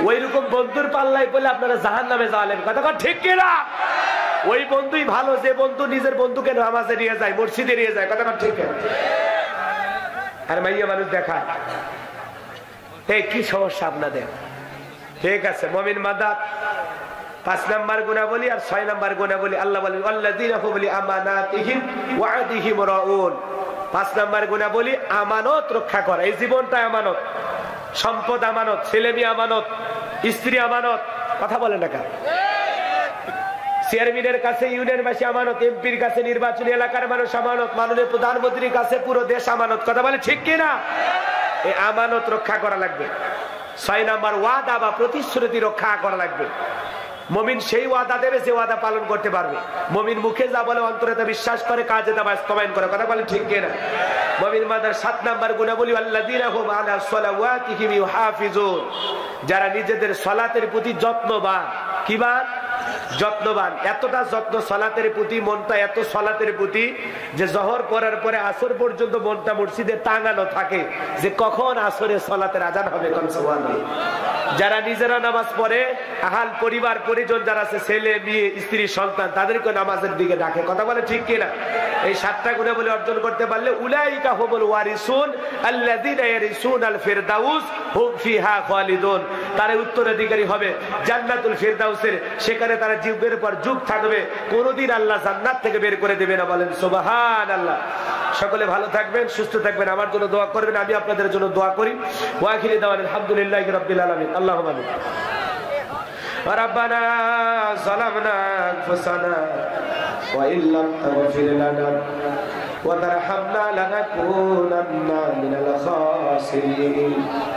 ওই রকম বন্ধুর পাল্লাই বলে আপনারা জাহান্নামে যাবেন, কথা কন ঠিক কিনা? ওই বন্ধুই ভালো যে বন্ধু নিজের বন্ধুকে নামাজে নিয়ে যায়, মসজিদে নিয়ে যায়, কথা কন ঠিক কিনা? আর মাইয়া মানুষ দেখায়, এই কি সমস্যা আপনাদের? ঠিক আছে, মুমিন মাদাত পাঁচ নাম্বার গুণাবলী আর ছয় নাম্বার গুণাবলী আল্লাহ বলেন আল্লাযীনা হুম লিআমানাতিহিম ওয়া আহদিহিম রাউন। পাঁচ নাম্বার গুণাবলী আমানত রক্ষা করা। এই জীবনটা আমানত, সম্পদ আমানত, ছেলে মেয়ে আমানত, স্ত্রী আমানত, কথা বলেন না কেন? চেয়ারম্যানের কাছে ইউনিয়নবাসী আমানত, এমপির কাছে নির্বাচনী এলাকার মানুষ আমানত, মাননীয় প্রধানমন্ত্রীর কাছে পুরো দেশ আমানত, কথা বলে ঠিক কিনা? এই আমানত রক্ষা করা লাগবে। ছয় নাম্বার ওয়াদা বা প্রতিশ্রুতি রক্ষা করা লাগবে। মুমিন সেই ওয়াদা দেবে যে ওয়াদা পালন করতে পারবে। মুমিন মুখে যা বলে অন্তরে তা বিশ্বাস করে, কাজে তা বাস্তবায়ন করে, কথা বলে ঠিক কিনা? মুমিন মাদার সাত নাম্বার গুণাবলী আল্লাযীনা হুম আলা সালাওয়াতিহিম ইউহাফিজুন, যারা নিজেদের সালাতের প্রতি যত্নবান। কিবান? যত্নবান। এতটা যত্ন সালাতের প্রতি, মনটা এত সালাতের প্রতি যে জহর পড়ার পরে আসর পর্যন্ত মনটা মসজিদে টাঙানো থাকে যে কখন আসরে সালাতের আজান হবে। কোন সুবহানাল্লাহ। যারা নিজেরা নামাজ পড়ে, আহাল পরিবার পরিজন যারা আছে, ছেলে মেয়ে স্ত্রী সন্তান, তাদেরকে নামাজের দিকে ডাকে, কথা বলে ঠিক কিনা? এই সাতটা গুণাবলী অর্জন করতে পারলে উলাইকা হুমুল ওয়ারিসুন আল্লাযীনা ইয়ারিসুনাল ফিরদাউস হুম ফিহা খালিদুন, তারা উত্তরাধিকারী হবে জান্নাতুল ফিরদাউসের, সেখানে তারা যুগের পর যুগ থাকবে, কোনদিন আল্লাহ জান্নাত থেকে বের করে দেবে না। বলেন সুবহানাল্লাহ। সকলে ভালো থাকবেন, সুস্থ থাকবেন, আমার জন্য দোয়া করবেন, আমি আপনাদের জন্য দোয়া করি। ওয়া আখিরি দাওয়ানা আলহামদুলিল্লাহি রাব্বিল আলামিন। আল্লাহুম্মা আমিন। রব্বানা যালামনা আনফুসানা ওয়া ইল্লাম তাগফির লানা ওয়া তারহামনা লানাকুনান্না মিনাল খাসিরিন।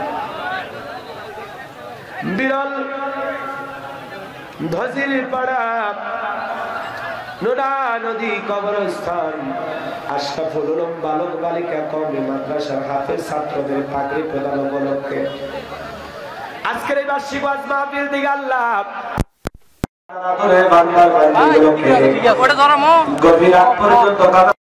বিরল ধজির পাড়া নোনা নদী কবরস্থান আশরাফুল উলুম বালক বালিকা কওমি মাদ্রাসার হাফেজ ছাত্রদের পাগড়ি প্রদান উপলক্ষে আজকের এই বার্ষিক ওয়াজ মাহফিল দিকে আল্লাহ গভীর রাত পর্যন্ত